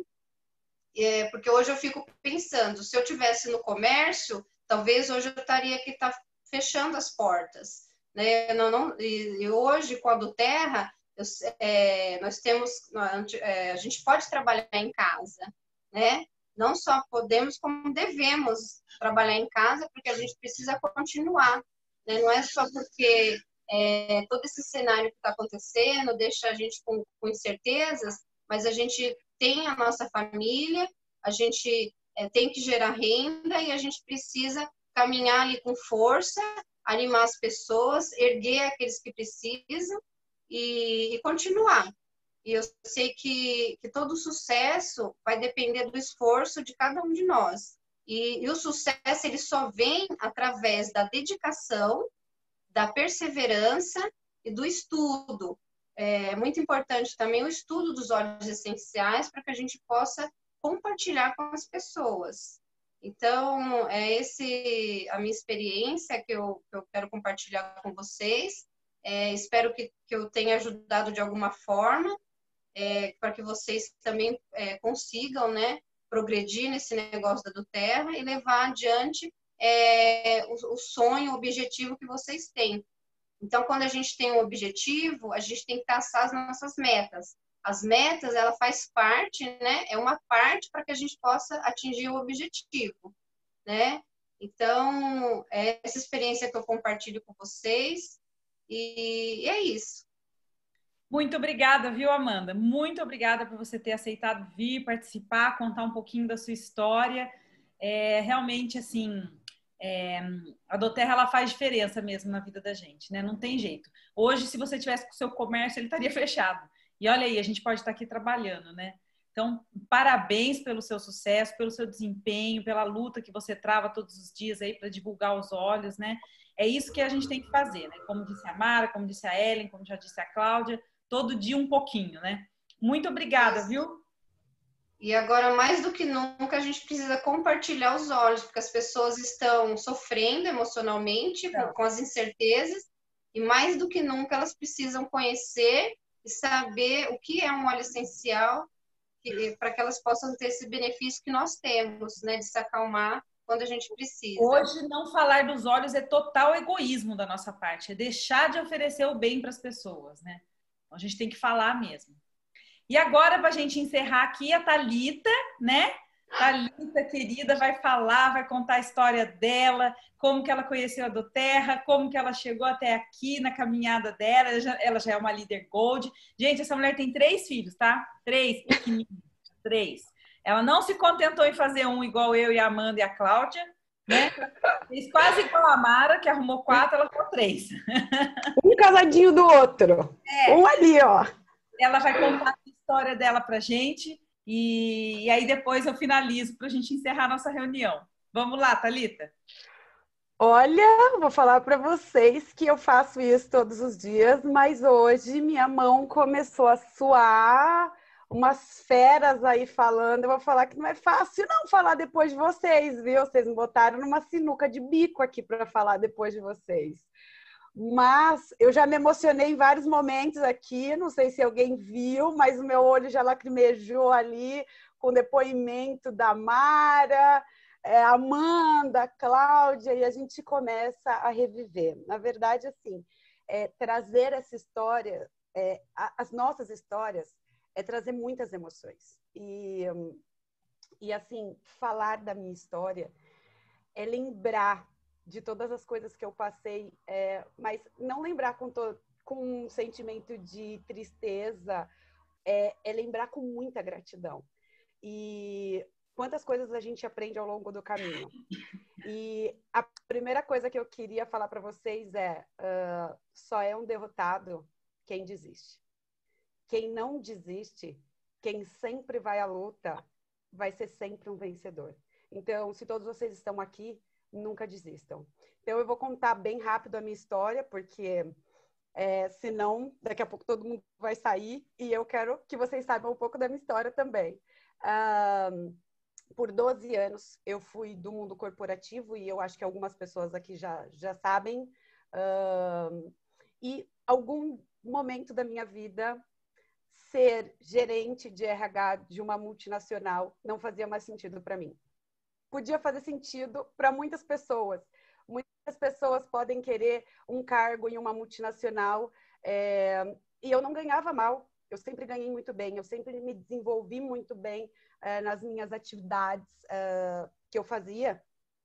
é, porque hoje eu fico pensando, se eu tivesse no comércio, talvez hoje eu estaria aqui tá fechando as portas. Né? Não, não, e, e hoje, com a do Terra, eu, é, nós temos, é, a gente pode trabalhar em casa, né? Não só podemos, como devemos trabalhar em casa, porque a gente precisa continuar. Né? Não é só porque É, todo esse cenário que está acontecendo deixa a gente com, com incertezas, mas a gente tem a nossa família, a gente é, tem que gerar renda e a gente precisa caminhar ali com força, animar as pessoas, erguer aqueles que precisam e, e continuar. E eu sei que, que todo sucesso vai depender do esforço de cada um de nós. E, e o sucesso ele só vem através da dedicação, da perseverança e do estudo. É muito importante também o estudo dos óleos essenciais para que a gente possa compartilhar com as pessoas. Então, é esse a minha experiência que eu, que eu quero compartilhar com vocês. É, espero que, que eu tenha ajudado de alguma forma, é, para que vocês também é, consigam, né, progredir nesse negócio da do Terra e levar adiante É, o, o sonho, o objetivo que vocês têm. Então, quando a gente tem um objetivo, a gente tem que traçar as nossas metas. As metas, ela faz parte, né? É uma parte para que a gente possa atingir o objetivo, né? Então, é essa experiência que eu compartilho com vocês e é isso. Muito obrigada, viu, Amanda? Muito obrigada por você ter aceitado vir participar, contar um pouquinho da sua história. É, realmente, assim, é, a do Terra ela faz diferença mesmo na vida da gente, né? Não tem jeito. Hoje, se você tivesse com o seu comércio, ele estaria fechado. E olha aí, a gente pode estar aqui trabalhando, né? Então, parabéns pelo seu sucesso, pelo seu desempenho, pela luta que você trava todos os dias aí para divulgar os óleos, né? É isso que a gente tem que fazer, né? Como disse a Mara, como disse a Ellen, como já disse a Cláudia, todo dia um pouquinho, né? Muito obrigada, viu? E agora, mais do que nunca, a gente precisa compartilhar os óleos, porque as pessoas estão sofrendo emocionalmente com, com as incertezas, e mais do que nunca elas precisam conhecer e saber o que é um óleo essencial, para que elas possam ter esse benefício que nós temos, né, de se acalmar quando a gente precisa. Hoje, não falar dos óleos é total egoísmo da nossa parte, é deixar de oferecer o bem para as pessoas, né? Então, a gente tem que falar mesmo. E agora, para a gente encerrar aqui, a Thalita, né? Thalita, querida, vai falar, vai contar a história dela, como que ela conheceu a do Terra, como que ela chegou até aqui na caminhada dela. Ela já, ela já é uma líder gold. Gente, essa mulher tem três filhos, tá? Três pequenininhos, três. Ela não se contentou em fazer um igual eu e a Amanda e a Cláudia, né? Fez quase igual a Mara, que arrumou quatro, ela ficou três. Um casadinho do outro. É. Um ali, ó. Ela vai contar a história dela pra gente e, e aí depois eu finalizo para a gente encerrar a nossa reunião. Vamos lá, Thalita? Olha, vou falar para vocês que eu faço isso todos os dias, mas hoje minha mão começou a suar, umas feras aí falando. Eu vou falar que não é fácil não falar depois de vocês, viu? Vocês me botaram numa sinuca de bico aqui para falar depois de vocês. Mas eu já me emocionei em vários momentos aqui, não sei se alguém viu, mas o meu olho já lacrimejou ali com o depoimento da Mara, é, Amanda, Cláudia, e a gente começa a reviver. Na verdade, assim, é, trazer essa história, é, as nossas histórias, é trazer muitas emoções. E, e, assim, falar da minha história é lembrar de todas as coisas que eu passei, é, mas não lembrar com, to, com um sentimento de tristeza, é, é lembrar com muita gratidão. E quantas coisas a gente aprende ao longo do caminho. E a primeira coisa que eu queria falar para vocês é, uh, só é um derrotado quem desiste. Quem não desiste, quem sempre vai à luta, vai ser sempre um vencedor. Então, se todos vocês estão aqui, nunca desistam. Então, eu vou contar bem rápido a minha história, porque é, senão, daqui a pouco todo mundo vai sair e eu quero que vocês saibam um pouco da minha história também. Um, por doze anos, eu fui do mundo corporativo e eu acho que algumas pessoas aqui já, já sabem. Um, e algum momento da minha vida, ser gerente de R H de uma multinacional não fazia mais sentido para mim. Podia fazer sentido para muitas pessoas. Muitas pessoas podem querer um cargo em uma multinacional é, e eu não ganhava mal. Eu sempre ganhei muito bem, eu sempre me desenvolvi muito bem é, nas minhas atividades é, que eu fazia.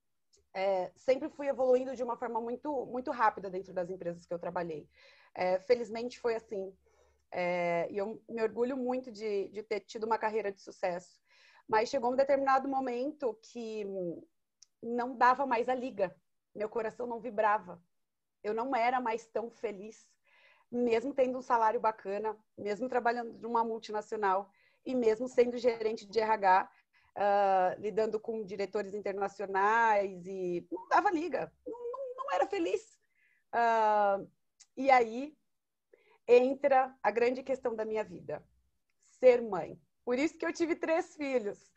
É, sempre fui evoluindo de uma forma muito, muito rápida dentro das empresas que eu trabalhei. É, felizmente foi assim. É, e eu me orgulho muito de, de ter tido uma carreira de sucesso. Mas chegou um determinado momento que não dava mais a liga. Meu coração não vibrava. Eu não era mais tão feliz, mesmo tendo um salário bacana, mesmo trabalhando numa multinacional e mesmo sendo gerente de R H, uh, lidando com diretores internacionais e não dava liga. Não, não, não era feliz. Uh, e aí entra a grande questão da minha vida. Ser mãe. Por isso que eu tive três filhos.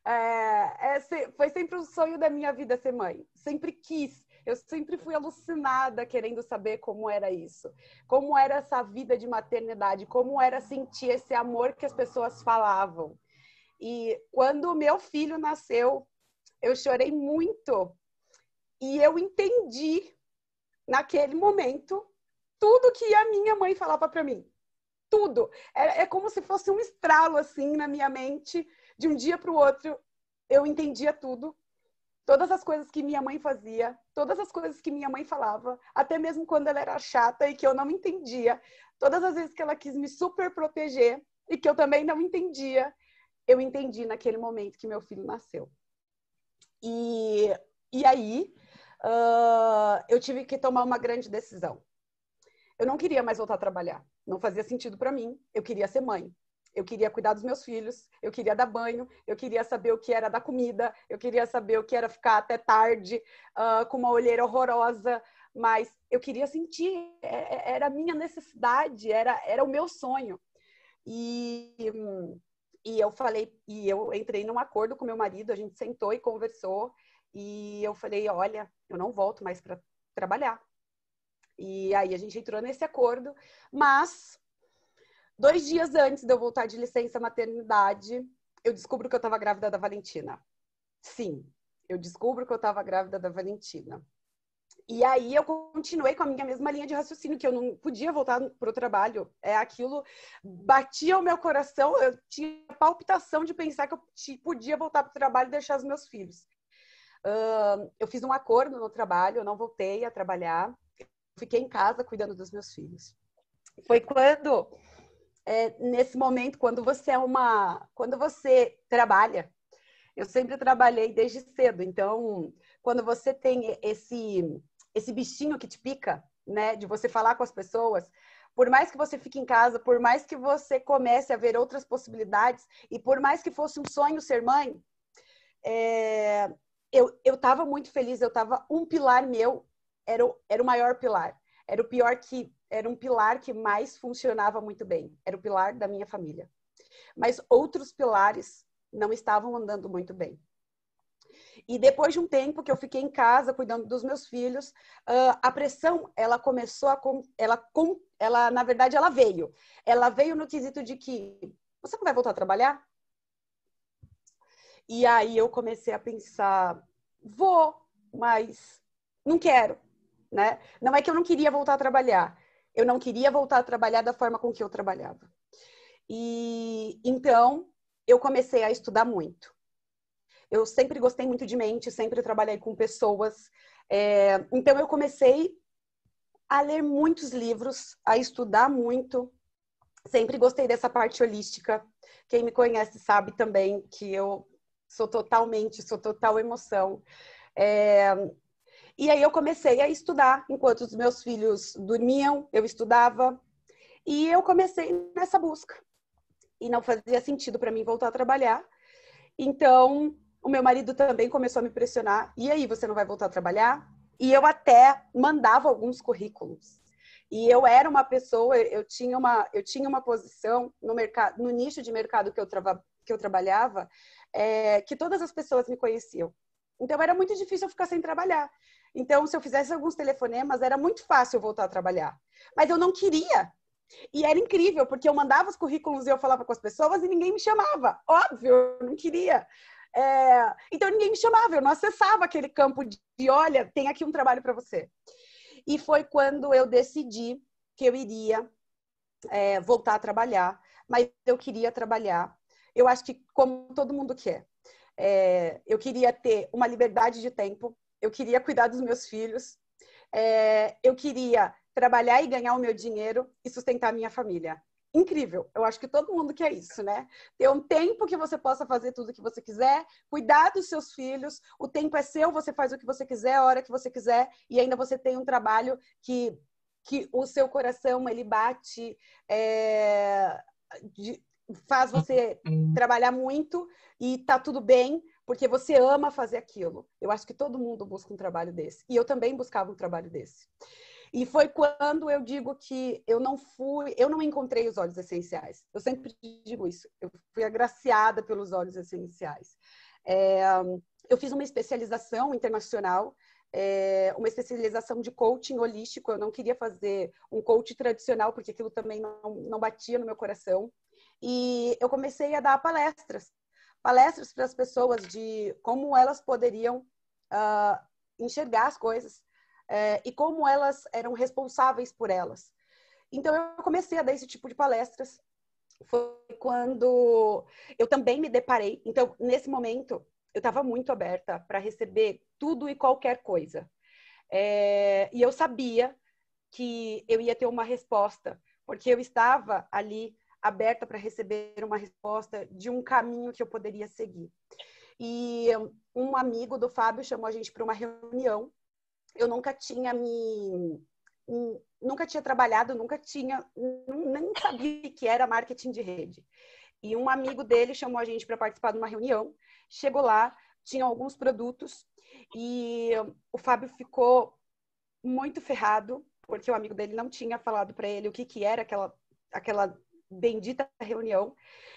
É, é, foi sempre um sonho da minha vida ser mãe. Sempre quis. Eu sempre fui alucinada querendo saber como era isso. Como era essa vida de maternidade. Como era sentir esse amor que as pessoas falavam. E quando o meu filho nasceu, eu chorei muito. E eu entendi, naquele momento, tudo que a minha mãe falava para mim. Tudo. É, é como se fosse um estralo, assim, na minha mente. De um dia para o outro, eu entendia tudo. Todas as coisas que minha mãe fazia, todas as coisas que minha mãe falava, até mesmo quando ela era chata e que eu não entendia. Todas as vezes que ela quis me super proteger e que eu também não entendia, eu entendi naquele momento que meu filho nasceu. E, e aí, uh, eu tive que tomar uma grande decisão. Eu não queria mais voltar a trabalhar. Não fazia sentido para mim. Eu queria ser mãe. Eu queria cuidar dos meus filhos. Eu queria dar banho. Eu queria saber o que era dar comida. Eu queria saber o que era ficar até tarde uh, com uma olheira horrorosa. Mas eu queria sentir. Era a minha necessidade. Era, era o meu sonho. E, e eu falei... E eu entrei num acordo com meu marido. A gente sentou e conversou. E eu falei, olha, eu não volto mais para trabalhar. E aí a gente entrou nesse acordo, mas dois dias antes de eu voltar de licença maternidade, eu descubro que eu estava grávida da Valentina. Sim, eu descubro que eu estava grávida da Valentina. E aí eu continuei com a minha mesma linha de raciocínio, que eu não podia voltar para o trabalho. É, aquilo batia o meu coração, eu tinha palpitação de pensar que eu podia voltar para o trabalho e deixar os meus filhos. Uh, eu fiz um acordo no trabalho, eu não voltei a trabalhar. Fiquei em casa cuidando dos meus filhos. Foi quando, é, nesse momento, quando você é uma, quando você trabalha Eu sempre trabalhei desde cedo. Então, quando você tem esse, esse bichinho que te pica, né, de você falar com as pessoas, por mais que você fique em casa, por mais que você comece a ver outras possibilidades, e por mais que fosse um sonho ser mãe, é, eu eu estava muito feliz. Eu estava um pilar meu era o, era o maior pilar. Era o pior que era um pilar que mais funcionava muito bem. Era o pilar da minha família. Mas outros pilares não estavam andando muito bem. E depois de um tempo que eu fiquei em casa cuidando dos meus filhos, uh, a pressão, ela começou a... Ela, ela, na verdade, ela veio. Ela veio no quesito de que você não vai voltar a trabalhar? E aí eu comecei a pensar, vou, mas não quero, né? Não é que eu não queria voltar a trabalhar. Eu não queria voltar a trabalhar da forma com que eu trabalhava. E então eu comecei a estudar muito. Eu sempre gostei muito de mente, sempre trabalhei com pessoas. É, então eu comecei a ler muitos livros, a estudar muito. Sempre gostei dessa parte holística. Quem me conhece sabe também que eu sou totalmente, sou total emoção. É, e aí eu comecei a estudar. Enquanto os meus filhos dormiam, eu estudava. E eu comecei nessa busca. E não fazia sentido para mim voltar a trabalhar. Então, o meu marido também começou a me pressionar. E aí, você não vai voltar a trabalhar? E eu até mandava alguns currículos. E eu era uma pessoa, eu tinha uma, eu tinha uma posição no mercado, no nicho de mercado que eu, trava, que eu trabalhava, é, que todas as pessoas me conheciam. Então, era muito difícil eu ficar sem trabalhar. Então, se eu fizesse alguns telefonemas, era muito fácil eu voltar a trabalhar. Mas eu não queria. E era incrível, porque eu mandava os currículos e eu falava com as pessoas e ninguém me chamava. Óbvio, eu não queria. É... Então, ninguém me chamava, eu não acessava aquele campo de, olha, tem aqui um trabalho para você. E foi quando eu decidi que eu iria é, voltar a trabalhar, mas eu queria trabalhar. Eu acho que como todo mundo quer. É, eu queria ter uma liberdade de tempo, eu queria cuidar dos meus filhos, é, eu queria trabalhar e ganhar o meu dinheiro e sustentar a minha família. Incrível. Eu acho que todo mundo quer isso, né? Ter um tempo que você possa fazer tudo o que você quiser, cuidar dos seus filhos, o tempo é seu, você faz o que você quiser, a hora que você quiser, e ainda você tem um trabalho que, que o seu coração, ele bate, é, de, faz você trabalhar muito e tá tudo bem, porque você ama fazer aquilo. Eu acho que todo mundo busca um trabalho desse. E eu também buscava um trabalho desse. E foi quando eu digo que eu não fui, eu não encontrei os óleos essenciais. Eu sempre digo isso. Eu fui agraciada pelos óleos essenciais. É, eu fiz uma especialização internacional, é, uma especialização de coaching holístico. Eu não queria fazer um coaching tradicional, porque aquilo também não, não batia no meu coração. E eu comecei a dar palestras. Palestras para as pessoas de como elas poderiam uh, enxergar as coisas. É, e como elas eram responsáveis por elas. Então, eu comecei a dar esse tipo de palestras. Foi quando eu também me deparei. Então, nesse momento, eu estava muito aberta para receber tudo e qualquer coisa. É, e eu sabia que eu ia ter uma resposta, porque eu estava ali aberta para receber uma resposta de um caminho que eu poderia seguir. E um amigo do Fábio chamou a gente para uma reunião. Eu nunca tinha me... Nunca tinha trabalhado, nunca tinha... Nem sabia que era marketing de rede. E um amigo dele chamou a gente para participar de uma reunião. Chegou lá, tinha alguns produtos. E o Fábio ficou muito ferrado, porque o amigo dele não tinha falado para ele o que, que era aquela, aquela bendita reunião.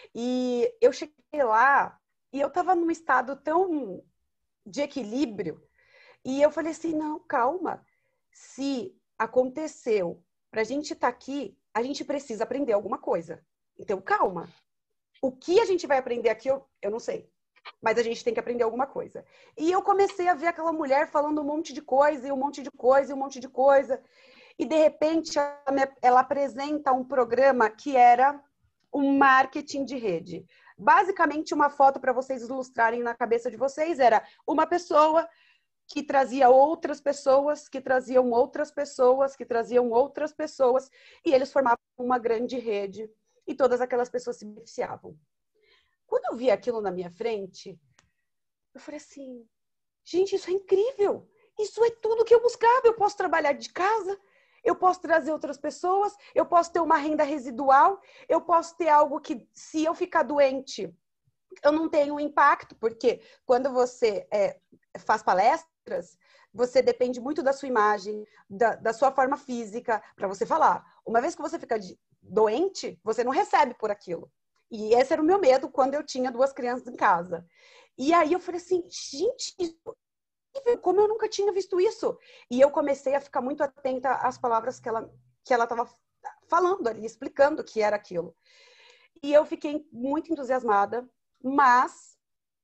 E eu cheguei lá e eu estava num estado tão de equilíbrio. E eu falei assim, não, calma. Se aconteceu para a gente estar aqui, a gente precisa aprender alguma coisa. Então, calma. O que a gente vai aprender aqui, eu, eu não sei. Mas a gente tem que aprender alguma coisa. E eu comecei a ver aquela mulher falando um monte de coisa, e um monte de coisa, e um monte de coisa. E, de repente, ela, ela apresenta um programa que era um marketing de rede. Basicamente, uma foto para vocês ilustrarem na cabeça de vocês era uma pessoa que trazia outras pessoas, que traziam outras pessoas, que traziam outras pessoas, e eles formavam uma grande rede, e todas aquelas pessoas se beneficiavam. Quando eu vi aquilo na minha frente, Eu falei assim, gente, isso é incrível. Isso é tudo que eu buscava. Eu posso trabalhar de casa, eu posso trazer outras pessoas, eu posso ter uma renda residual, eu posso ter algo que, se eu ficar doente, eu não tenho impacto, porque quando você é, faz palestras, você depende muito da sua imagem, da, da sua forma física, para você falar. Uma vez que você fica de, doente, você não recebe por aquilo. E esse era o meu medo quando eu tinha duas crianças em casa. E aí eu falei assim, gente, como eu nunca tinha visto isso? E eu comecei a ficar muito atenta às palavras que ela que ela estava falando ali, explicando o que era aquilo. E eu fiquei muito entusiasmada, mas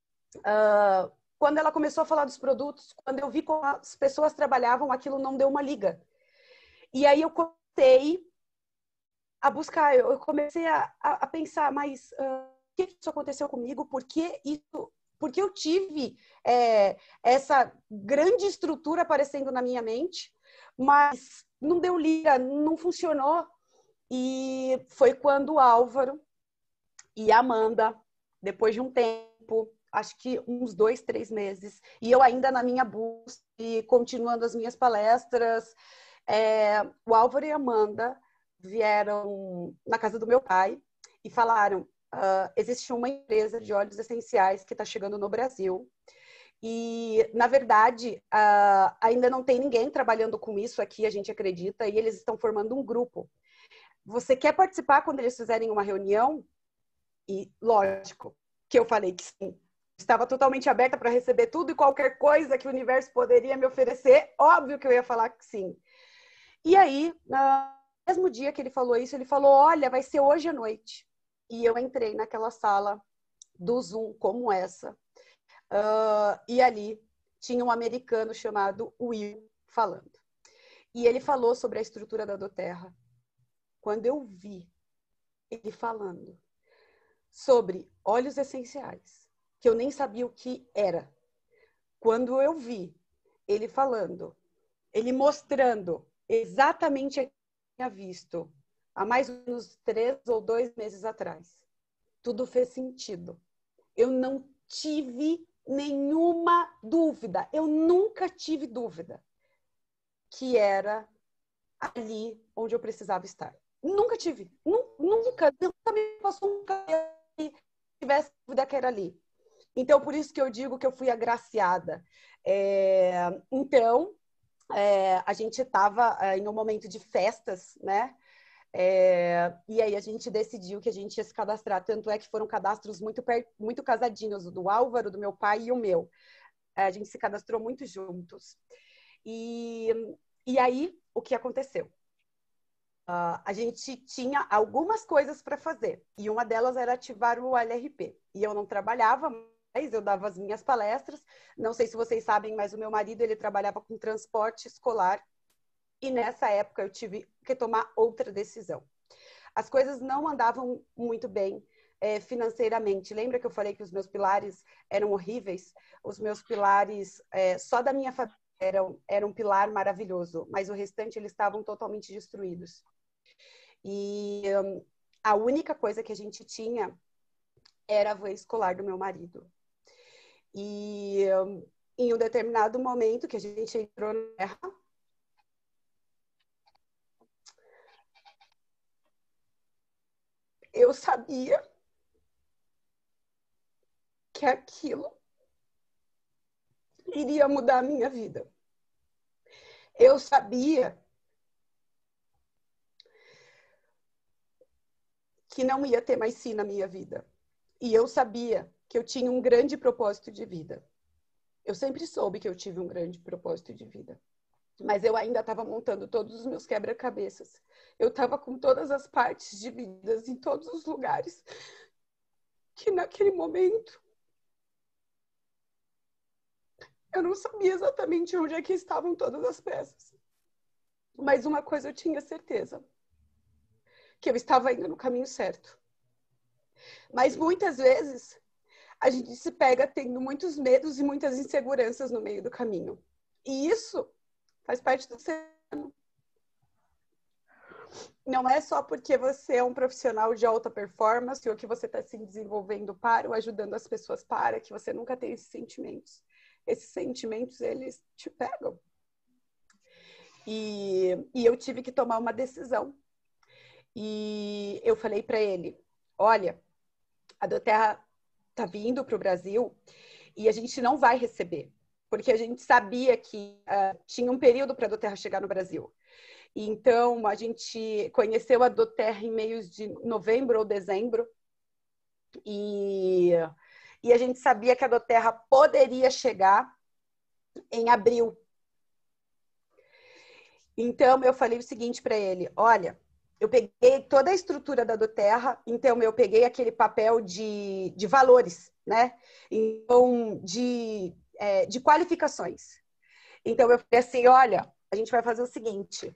uh, quando ela começou a falar dos produtos, quando eu vi como as pessoas trabalhavam, aquilo não deu uma liga. E aí eu comecei a buscar, eu comecei a, a, a pensar, mas uh, por que isso aconteceu comigo? Por que isso... Porque eu tive é, essa grande estrutura aparecendo na minha mente, mas não deu liga, não funcionou. E foi quando o Álvaro e a Amanda, depois de um tempo, acho que uns dois, três meses, e eu ainda na minha busca e continuando as minhas palestras, é, o Álvaro e a Amanda vieram na casa do meu pai e falaram: Uh, existe uma empresa de óleos essenciais que está chegando no Brasil e, na verdade, uh, ainda não tem ninguém trabalhando com isso aqui, a gente acredita, e eles estão formando um grupo. Você quer participar quando eles fizerem uma reunião? E, lógico, que eu falei que sim. Estava totalmente aberta para receber tudo e qualquer coisa que o universo poderia me oferecer. Óbvio que eu ia falar que sim. E aí, no mesmo dia que ele falou isso, ele falou, olha, vai ser hoje à noite. E eu entrei naquela sala do Zoom como essa. Uh, e ali tinha um americano chamado Will falando. E ele falou sobre a estrutura da doTERRA. Quando eu vi ele falando sobre óleos essenciais, que eu nem sabia o que era. Quando eu vi ele falando, ele mostrando exatamente o que eu tinha visto há mais ou menos três ou dois meses atrás. Tudo fez sentido. Eu não tive nenhuma dúvida. Eu nunca tive dúvida que era ali onde eu precisava estar. Nunca tive. Nunca. Nunca me passou nunca que tivesse dúvida que era ali. Então, por isso que eu digo que eu fui agraciada. É, então, é, a gente estava é, em um momento de festas, né? É, e aí a gente decidiu que a gente ia se cadastrar, tanto é que foram cadastros muito, muito casadinhos, o do Álvaro, do meu pai e o meu. É, a gente se cadastrou muito juntos. E, e aí, o que aconteceu? Uh, a gente tinha algumas coisas para fazer, e uma delas era ativar o L R P. E eu não trabalhava mais, eu dava as minhas palestras. Não sei se vocês sabem, mas o meu marido, ele trabalhava com transporte escolar. E nessa época eu tive que tomar outra decisão. As coisas não andavam muito bem é, financeiramente. Lembra que eu falei que os meus pilares eram horríveis? Os meus pilares, é, só da minha família, eram, eram um pilar maravilhoso, mas o restante eles estavam totalmente destruídos. E um, a única coisa que a gente tinha era a van escolar do meu marido. E um, em um determinado momento que a gente entrou na guerra, eu sabia que aquilo iria mudar a minha vida. Eu sabia que não ia ter mais sim na minha vida. E eu sabia que eu tinha um grande propósito de vida. Eu sempre soube que eu tive um grande propósito de vida. Mas eu ainda estava montando todos os meus quebra-cabeças. Eu estava com todas as partes divididas em todos os lugares. Que naquele momento eu não sabia exatamente onde é que estavam todas as peças. Mas uma coisa eu tinha certeza. Que eu estava indo no caminho certo. Mas muitas vezes a gente se pega tendo muitos medos e muitas inseguranças no meio do caminho. E isso faz parte do ser humano. não é só porque você é um profissional de alta performance ou que você está se desenvolvendo para ou ajudando as pessoas para, que você nunca tem esses sentimentos. Esses sentimentos, eles te pegam. E, e eu tive que tomar uma decisão. E eu falei para ele, olha, a doTERRA está vindo para o Brasil e a gente não vai receber, porque a gente sabia que uh, tinha um período para a doTERRA chegar no Brasil. Então, a gente conheceu a doTERRA em meios de novembro ou dezembro e, e a gente sabia que a doTERRA poderia chegar em abril. Então, eu falei o seguinte para ele, olha, eu peguei toda a estrutura da doTERRA, então eu peguei aquele papel de, de valores, né? Então, de, é, de qualificações. Então, eu falei assim, olha, a gente vai fazer o seguinte,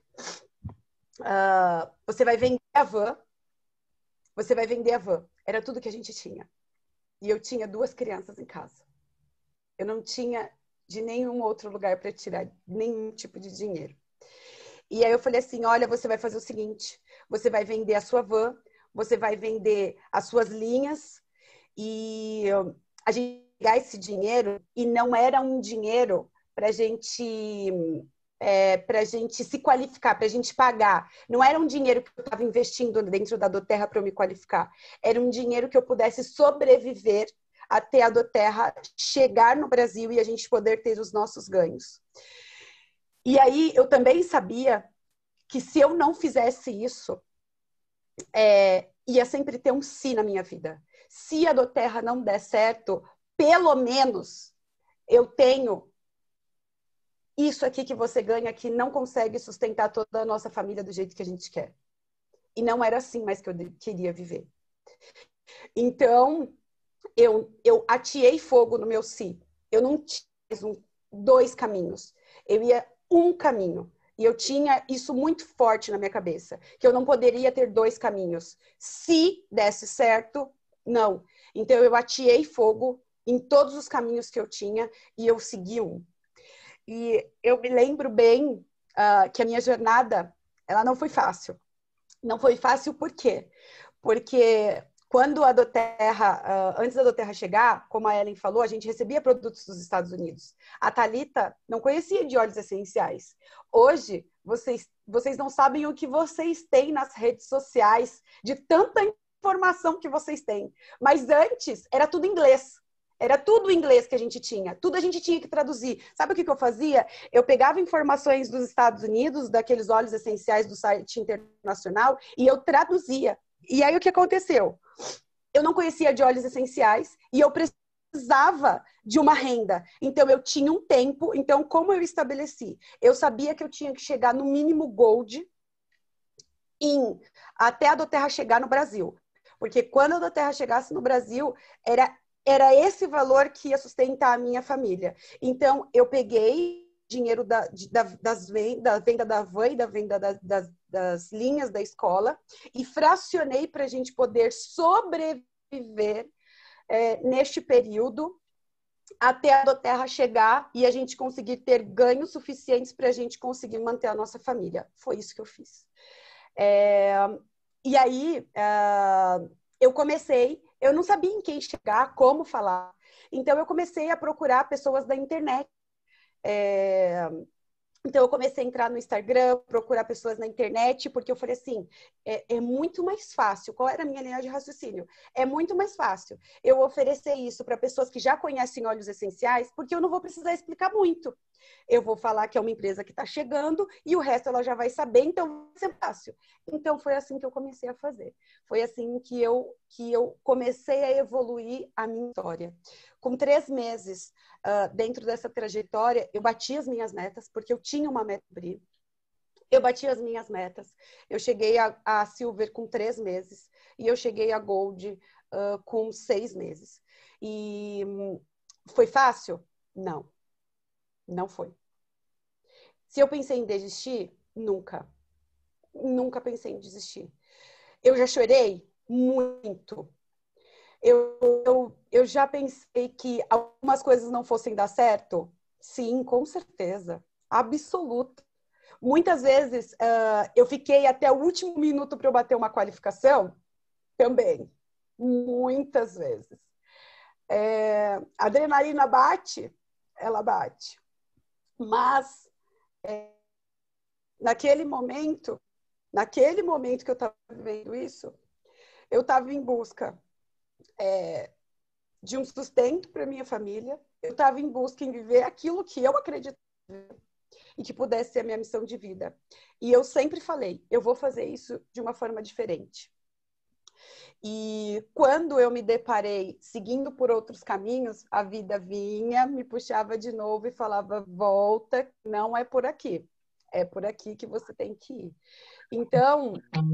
uh, você vai vender a van, você vai vender a van. Era tudo que a gente tinha. E eu tinha duas crianças em casa. Eu não tinha de nenhum outro lugar para tirar nenhum tipo de dinheiro. E aí eu falei assim, olha, você vai fazer o seguinte, você vai vender a sua van, você vai vender as suas linhas e a gente pegar esse dinheiro e não era um dinheiro para gente, é, para gente se qualificar, para a gente pagar. Não era um dinheiro que eu estava investindo dentro da doTERRA para eu me qualificar. Era um dinheiro que eu pudesse sobreviver até a doTERRA chegar no Brasil e a gente poder ter os nossos ganhos. E aí eu também sabia que se eu não fizesse isso, é, ia sempre ter um si na minha vida. Se a doTERRA não der certo, pelo menos eu tenho isso aqui que você ganha que não consegue sustentar toda a nossa família do jeito que a gente quer. E não era assim mais que eu queria viver. Então, eu, eu ateei fogo no meu si. Eu não tinha um, dois caminhos. Eu ia um caminho. E eu tinha isso muito forte na minha cabeça, que eu não poderia ter dois caminhos. Se desse certo, não. Então eu ateei fogo em todos os caminhos que eu tinha e eu segui um. E eu me lembro bem uh, que a minha jornada, ela não foi fácil. Não foi fácil por quê? Porque quando a doTERRA, uh, antes da doTERRA chegar, como a Ellen falou, a gente recebia produtos dos Estados Unidos. A Thalita não conhecia de óleos essenciais. Hoje, vocês, vocês não sabem o que vocês têm nas redes sociais, de tanta informação que vocês têm. Mas antes, era tudo inglês. Era tudo inglês que a gente tinha. Tudo a gente tinha que traduzir. Sabe o que, que eu fazia? Eu pegava informações dos Estados Unidos, daqueles óleos essenciais do site internacional, e eu traduzia. E aí, o que aconteceu? Eu não conhecia de óleos essenciais e eu precisava de uma renda. Então, eu tinha um tempo. Então, como eu estabeleci? Eu sabia que eu tinha que chegar no mínimo gold em, até a doTERRA chegar no Brasil. Porque quando a doTERRA chegasse no Brasil, era, era esse valor que ia sustentar a minha família. Então, eu peguei dinheiro da, da, das venda, da venda da van e da venda da, das, das linhas da escola e fracionei para a gente poder sobreviver é, neste período até a doTERRA chegar e a gente conseguir ter ganhos suficientes para a gente conseguir manter a nossa família. Foi isso que eu fiz. É, e aí, é, eu comecei, eu não sabia em quem chegar, como falar. Então, eu comecei a procurar pessoas da internet. É, então, eu comecei a entrar no Instagram, procurar pessoas na internet, porque eu falei assim, é, é muito mais fácil. Qual era a minha linha de raciocínio? É muito mais fácil eu oferecer isso para pessoas que já conhecem óleos essenciais, porque eu não vou precisar explicar muito. Eu vou falar que é uma empresa que está chegando e o resto ela já vai saber, então vai ser fácil. Então, foi assim que eu comecei a fazer. Foi assim que eu, que eu comecei a evoluir a minha história. Com três meses uh, dentro dessa trajetória, eu bati as minhas metas, porque eu tinha uma meta de abrir. Eu bati as minhas metas. Eu cheguei a, a Silver com três meses e eu cheguei a Gold uh, com seis meses. E um, foi fácil? Não. Não foi. Se eu pensei em desistir, nunca. Nunca pensei em desistir. Eu já chorei muito. Eu, eu, eu já pensei que algumas coisas não fossem dar certo? Sim, com certeza. Absoluta. Muitas vezes uh, eu fiquei até o último minuto para eu bater uma qualificação, também. Muitas vezes. É, a adrenalina bate, ela bate. Mas é, naquele momento, naquele momento que eu estava vivendo isso, eu estava em busca é, de um sustento para minha família, eu estava em busca em viver aquilo que eu acreditava e que pudesse ser a minha missão de vida. E eu sempre falei, eu vou fazer isso de uma forma diferente. E quando eu me deparei seguindo por outros caminhos, a vida vinha, me puxava de novo e falava, volta, não é por aqui, é por aqui que você tem que ir. Então,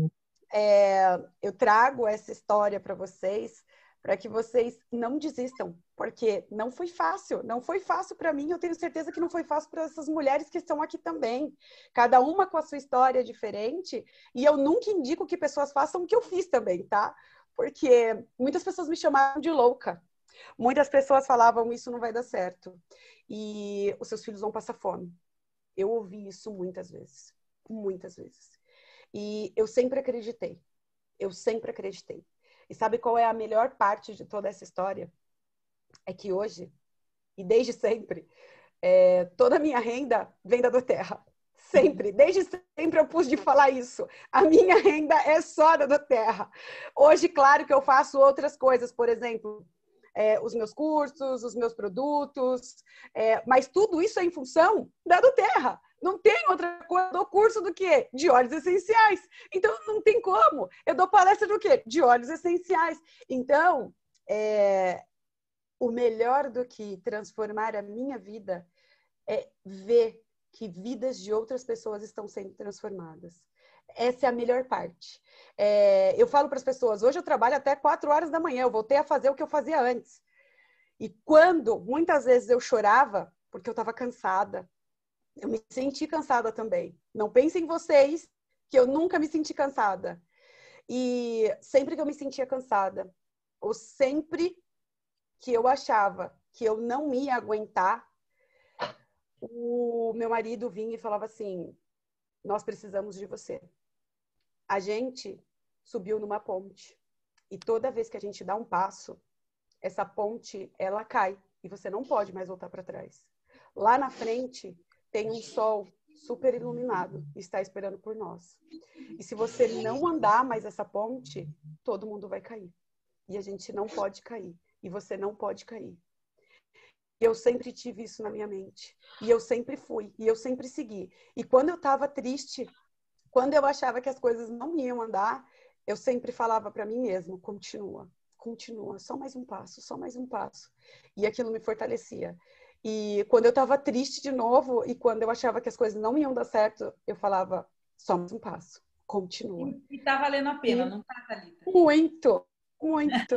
é, eu trago essa história para vocês, para que vocês não desistam, porque não foi fácil, não foi fácil para mim, eu tenho certeza que não foi fácil para essas mulheres que estão aqui também, cada uma com a sua história diferente, e eu nunca indico que pessoas façam o que eu fiz também, tá? Porque muitas pessoas me chamaram de louca, muitas pessoas falavam, isso não vai dar certo, e os seus filhos vão passar fome. Eu ouvi isso muitas vezes, muitas vezes, e eu sempre acreditei, eu sempre acreditei. E sabe qual é a melhor parte de toda essa história? É que hoje, e desde sempre, é, toda a minha renda vem da doTERRA. Sempre, desde sempre eu pude falar isso. A minha renda é só da doTERRA. Hoje, claro que eu faço outras coisas, por exemplo, é, os meus cursos, os meus produtos, é, mas tudo isso é em função da doTERRA. Não tem outra coisa. Eu dou curso do quê? De óleos essenciais. Então, não tem como. Eu dou palestra do quê? De óleos essenciais. Então, é, o melhor do que transformar a minha vida é ver que vidas de outras pessoas estão sendo transformadas. Essa é a melhor parte. É, eu falo para as pessoas, hoje eu trabalho até quatro horas da manhã, eu voltei a fazer o que eu fazia antes. E quando, muitas vezes eu chorava, porque eu estava cansada, eu me senti cansada também. Não pensem vocês que eu nunca me senti cansada. E sempre que eu me sentia cansada, ou sempre que eu achava que eu não ia aguentar, o meu marido vinha e falava assim, nós precisamos de você. A gente subiu numa ponte. E toda vez que a gente dá um passo, essa ponte, ela cai. E você não pode mais voltar para trás. Lá na frente tem um sol super iluminado e está esperando por nós. E se você não andar mais essa ponte, todo mundo vai cair. E a gente não pode cair. E você não pode cair. Eu sempre tive isso na minha mente. E eu sempre fui. E eu sempre segui. E quando eu estava triste, quando eu achava que as coisas não iam andar, eu sempre falava para mim mesma, continua, continua, só mais um passo, só mais um passo. E aquilo me fortalecia. E quando eu estava triste de novo e quando eu achava que as coisas não iam dar certo, eu falava, só mais um passo, continua. E tá valendo a pena, e... não tá, Thalita? Muito, muito.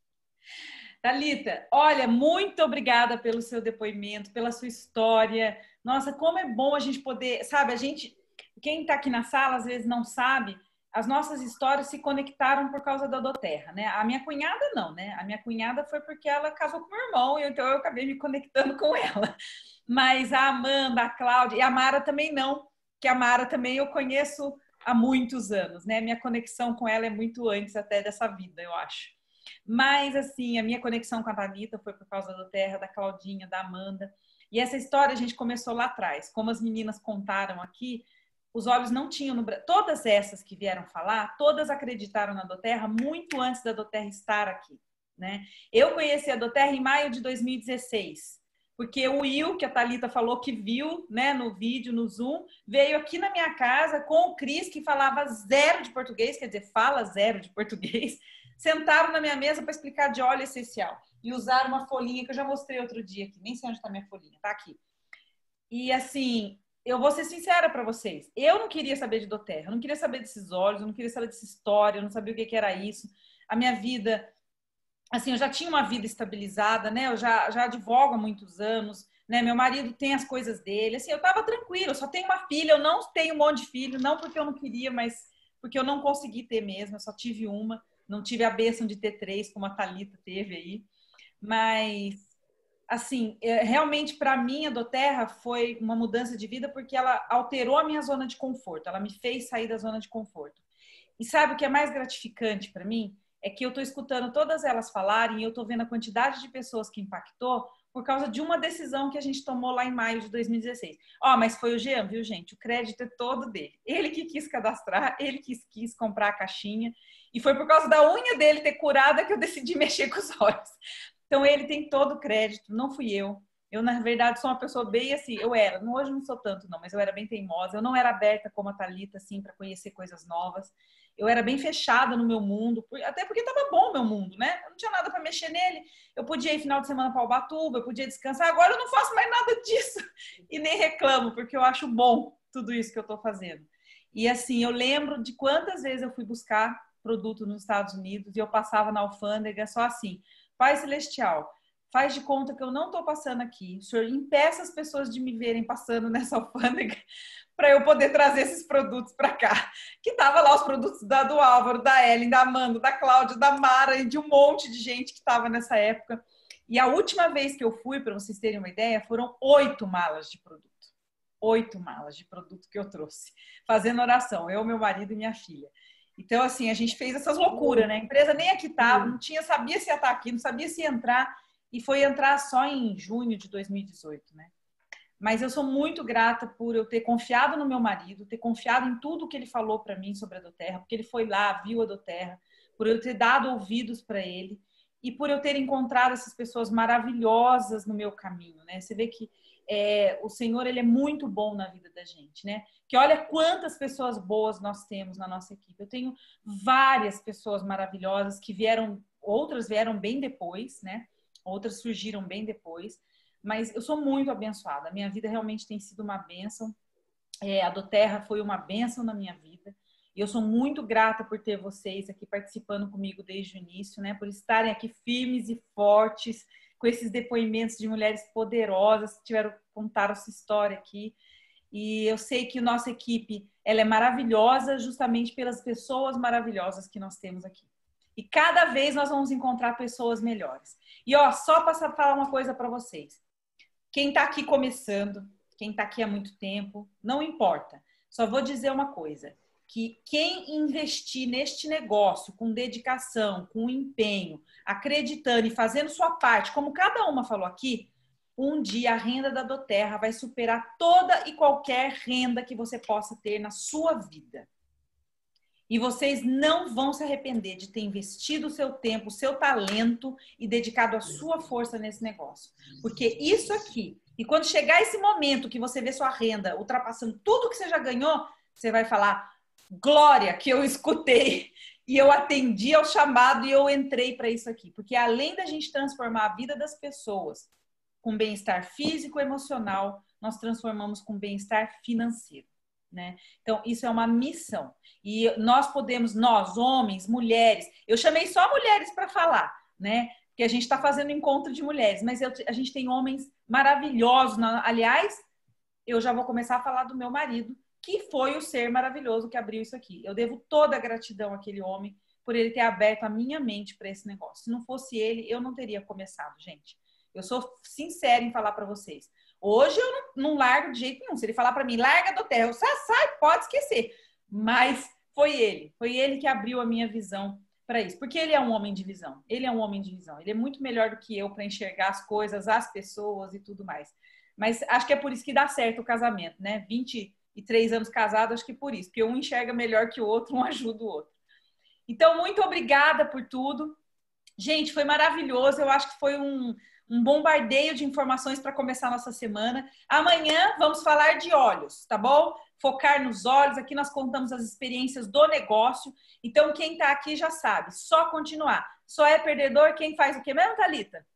Thalita, olha, muito obrigada pelo seu depoimento, pela sua história. Nossa, como é bom a gente poder, sabe, a gente, quem está aqui na sala às vezes não sabe, as nossas histórias se conectaram por causa da doTERRA, né? A minha cunhada não, né? A minha cunhada foi porque ela casou com meu irmão, e então eu acabei me conectando com ela. Mas a Amanda, a Cláudia e a Mara também não, que a Mara também eu conheço há muitos anos, né? Minha conexão com ela é muito antes até dessa vida, eu acho. Mas, assim, a minha conexão com a Thalita foi por causa da doTERRA, da Claudinha, da Amanda. E essa história a gente começou lá atrás. Como as meninas contaram aqui, os olhos não tinham no Brasil. Todas essas que vieram falar, todas acreditaram na doTERRA muito antes da doTERRA estar aqui, né? Eu conheci a doTERRA em maio de dois mil e dezesseis, porque o Will, que a Thalita falou que viu, né, no vídeo, no Zoom, veio aqui na minha casa com o Cris, que falava zero de português, quer dizer, fala zero de português, sentaram na minha mesa para explicar de óleo essencial e usaram uma folhinha que eu já mostrei outro dia aqui, nem sei onde está minha folhinha, tá aqui. E assim, eu vou ser sincera para vocês, eu não queria saber de doTERRA, eu não queria saber desses óleos, eu não queria saber dessa história, eu não sabia o que, que era isso. A minha vida, assim, eu já tinha uma vida estabilizada, né? Eu já, já advogo há muitos anos, né? Meu marido tem as coisas dele, assim, eu estava tranquila, eu só tenho uma filha, eu não tenho um monte de filho, não porque eu não queria, mas porque eu não consegui ter mesmo, eu só tive uma. Não tive a bênção de ter três, como a Thalita teve aí. Mas, assim, realmente para mim a doTERRA foi uma mudança de vida porque ela alterou a minha zona de conforto, ela me fez sair da zona de conforto. E sabe o que é mais gratificante para mim? É que eu estou escutando todas elas falarem e eu estou vendo a quantidade de pessoas que impactou por causa de uma decisão que a gente tomou lá em maio de dois mil e dezesseis. Ó, oh, mas foi o Jean, viu, gente? O crédito é todo dele. Ele que quis cadastrar, ele que quis comprar a caixinha. E foi por causa da unha dele ter curada que eu decidi mexer com os olhos. Então, ele tem todo o crédito, não fui eu. Eu, na verdade, sou uma pessoa bem assim, eu era, hoje não sou tanto não, mas eu era bem teimosa, eu não era aberta como a Thalita, assim, para conhecer coisas novas. Eu era bem fechada no meu mundo, até porque estava bom o meu mundo, né? Eu não tinha nada para mexer nele, eu podia ir final de semana para Ubatuba, eu podia descansar, agora eu não faço mais nada disso. E nem reclamo, porque eu acho bom tudo isso que eu estou fazendo. E assim, eu lembro de quantas vezes eu fui buscar produto nos Estados Unidos e eu passava na alfândega só assim, Pai Celestial, faz de conta que eu não estou passando aqui. O Senhor impeça as pessoas de me verem passando nessa alfândega para eu poder trazer esses produtos para cá. Que tava lá os produtos da, do Álvaro, da Ellen, da Amanda, da Cláudia, da Mara e de um monte de gente que estava nessa época. E a última vez que eu fui, para vocês terem uma ideia, foram oito malas de produto. Oito malas de produto que eu trouxe. Fazendo oração, eu, meu marido e minha filha. Então, assim, a gente fez essas loucuras, né? A empresa nem aqui estava, não tinha, sabia se ia estar aqui, não sabia se ia entrar. E foi entrar só em junho de dois mil e dezoito, né? Mas eu sou muito grata por eu ter confiado no meu marido, ter confiado em tudo que ele falou para mim sobre a doTERRA, porque ele foi lá, viu a doTERRA, por eu ter dado ouvidos para ele e por eu ter encontrado essas pessoas maravilhosas no meu caminho, né? Você vê que é, o Senhor, ele é muito bom na vida da gente, né? Que olha quantas pessoas boas nós temos na nossa equipe. Eu tenho várias pessoas maravilhosas que vieram, outras vieram bem depois, né? Outras surgiram bem depois, mas eu sou muito abençoada. A minha vida realmente tem sido uma bênção. É, a doTERRA foi uma bênção na minha vida. E eu sou muito grata por ter vocês aqui participando comigo desde o início, né? Por estarem aqui firmes e fortes, com esses depoimentos de mulheres poderosas que tiveram, contaram sua história aqui. E eu sei que a nossa equipe, ela é maravilhosa justamente pelas pessoas maravilhosas que nós temos aqui. E cada vez nós vamos encontrar pessoas melhores. E ó, só para falar uma coisa para vocês. Quem está aqui começando, quem está aqui há muito tempo, não importa. Só vou dizer uma coisa, que quem investir neste negócio com dedicação, com empenho, acreditando e fazendo sua parte, como cada uma falou aqui, um dia a renda da doTERRA vai superar toda e qualquer renda que você possa ter na sua vida. E vocês não vão se arrepender de ter investido o seu tempo, o seu talento e dedicado a sua força nesse negócio. Porque isso aqui, e quando chegar esse momento que você vê sua renda ultrapassando tudo que você já ganhou, você vai falar, glória, que eu escutei e eu atendi ao chamado e eu entrei para isso aqui. Porque além da gente transformar a vida das pessoas com bem-estar físico e emocional, nós transformamos com bem-estar financeiro. Né? Então, isso é uma missão. E nós podemos, nós, homens, mulheres, eu chamei só mulheres para falar, né? Porque a gente está fazendo encontro de mulheres, mas eu, a gente tem homens maravilhosos. Aliás, eu já vou começar a falar do meu marido, que foi o ser maravilhoso que abriu isso aqui. Eu devo toda a gratidão àquele homem por ele ter aberto a minha mente para esse negócio. Se não fosse ele, eu não teria começado, gente. Eu sou sincera em falar para vocês. Hoje eu não, não largo de jeito nenhum. Se ele falar para mim, larga a doTERRA, eu sai, sai, pode esquecer. Mas foi ele, foi ele que abriu a minha visão para isso. Porque ele é um homem de visão. Ele é um homem de visão. Ele é muito melhor do que eu para enxergar as coisas, as pessoas e tudo mais. Mas acho que é por isso que dá certo o casamento, né? vinte e três anos casado, acho que por isso. Porque um enxerga melhor que o outro, um ajuda o outro. Então, muito obrigada por tudo. Gente, foi maravilhoso. Eu acho que foi um... um bombardeio de informações para começar a nossa semana. Amanhã vamos falar de olhos, tá bom? Focar nos olhos. Aqui nós contamos as experiências do negócio. Então, quem está aqui já sabe. Só continuar. Só é perdedor quem faz o quê mesmo, Thalita?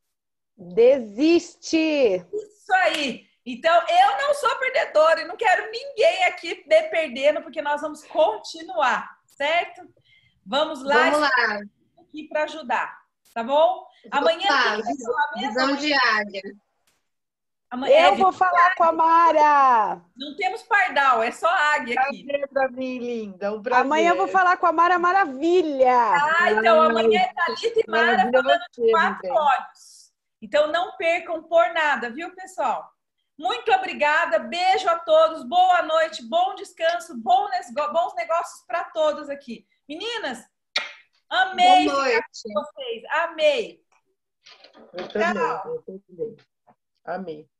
Desiste! Isso aí! Então, eu não sou perdedora e não quero ninguém aqui perdendo, porque nós vamos continuar, certo? Vamos lá. Vamos lá. Aqui para ajudar, tá bom? Amanhã tá, visão de águia. Amanhã, eu é, vou falar com a Mara. Não temos pardal, é só águia aqui. Prazer pra mim, linda. Um prazer. Amanhã eu vou falar com a Mara Maravilha. Ah, então amanhã é Thalita e Mara falando de quatro olhos. Então, não percam por nada, viu, pessoal? Muito obrigada, beijo a todos, boa noite, bom descanso, bons negócios para todos aqui. Meninas, amei boa ficar noite. com vocês, amei. Eu também, eu também. Amei.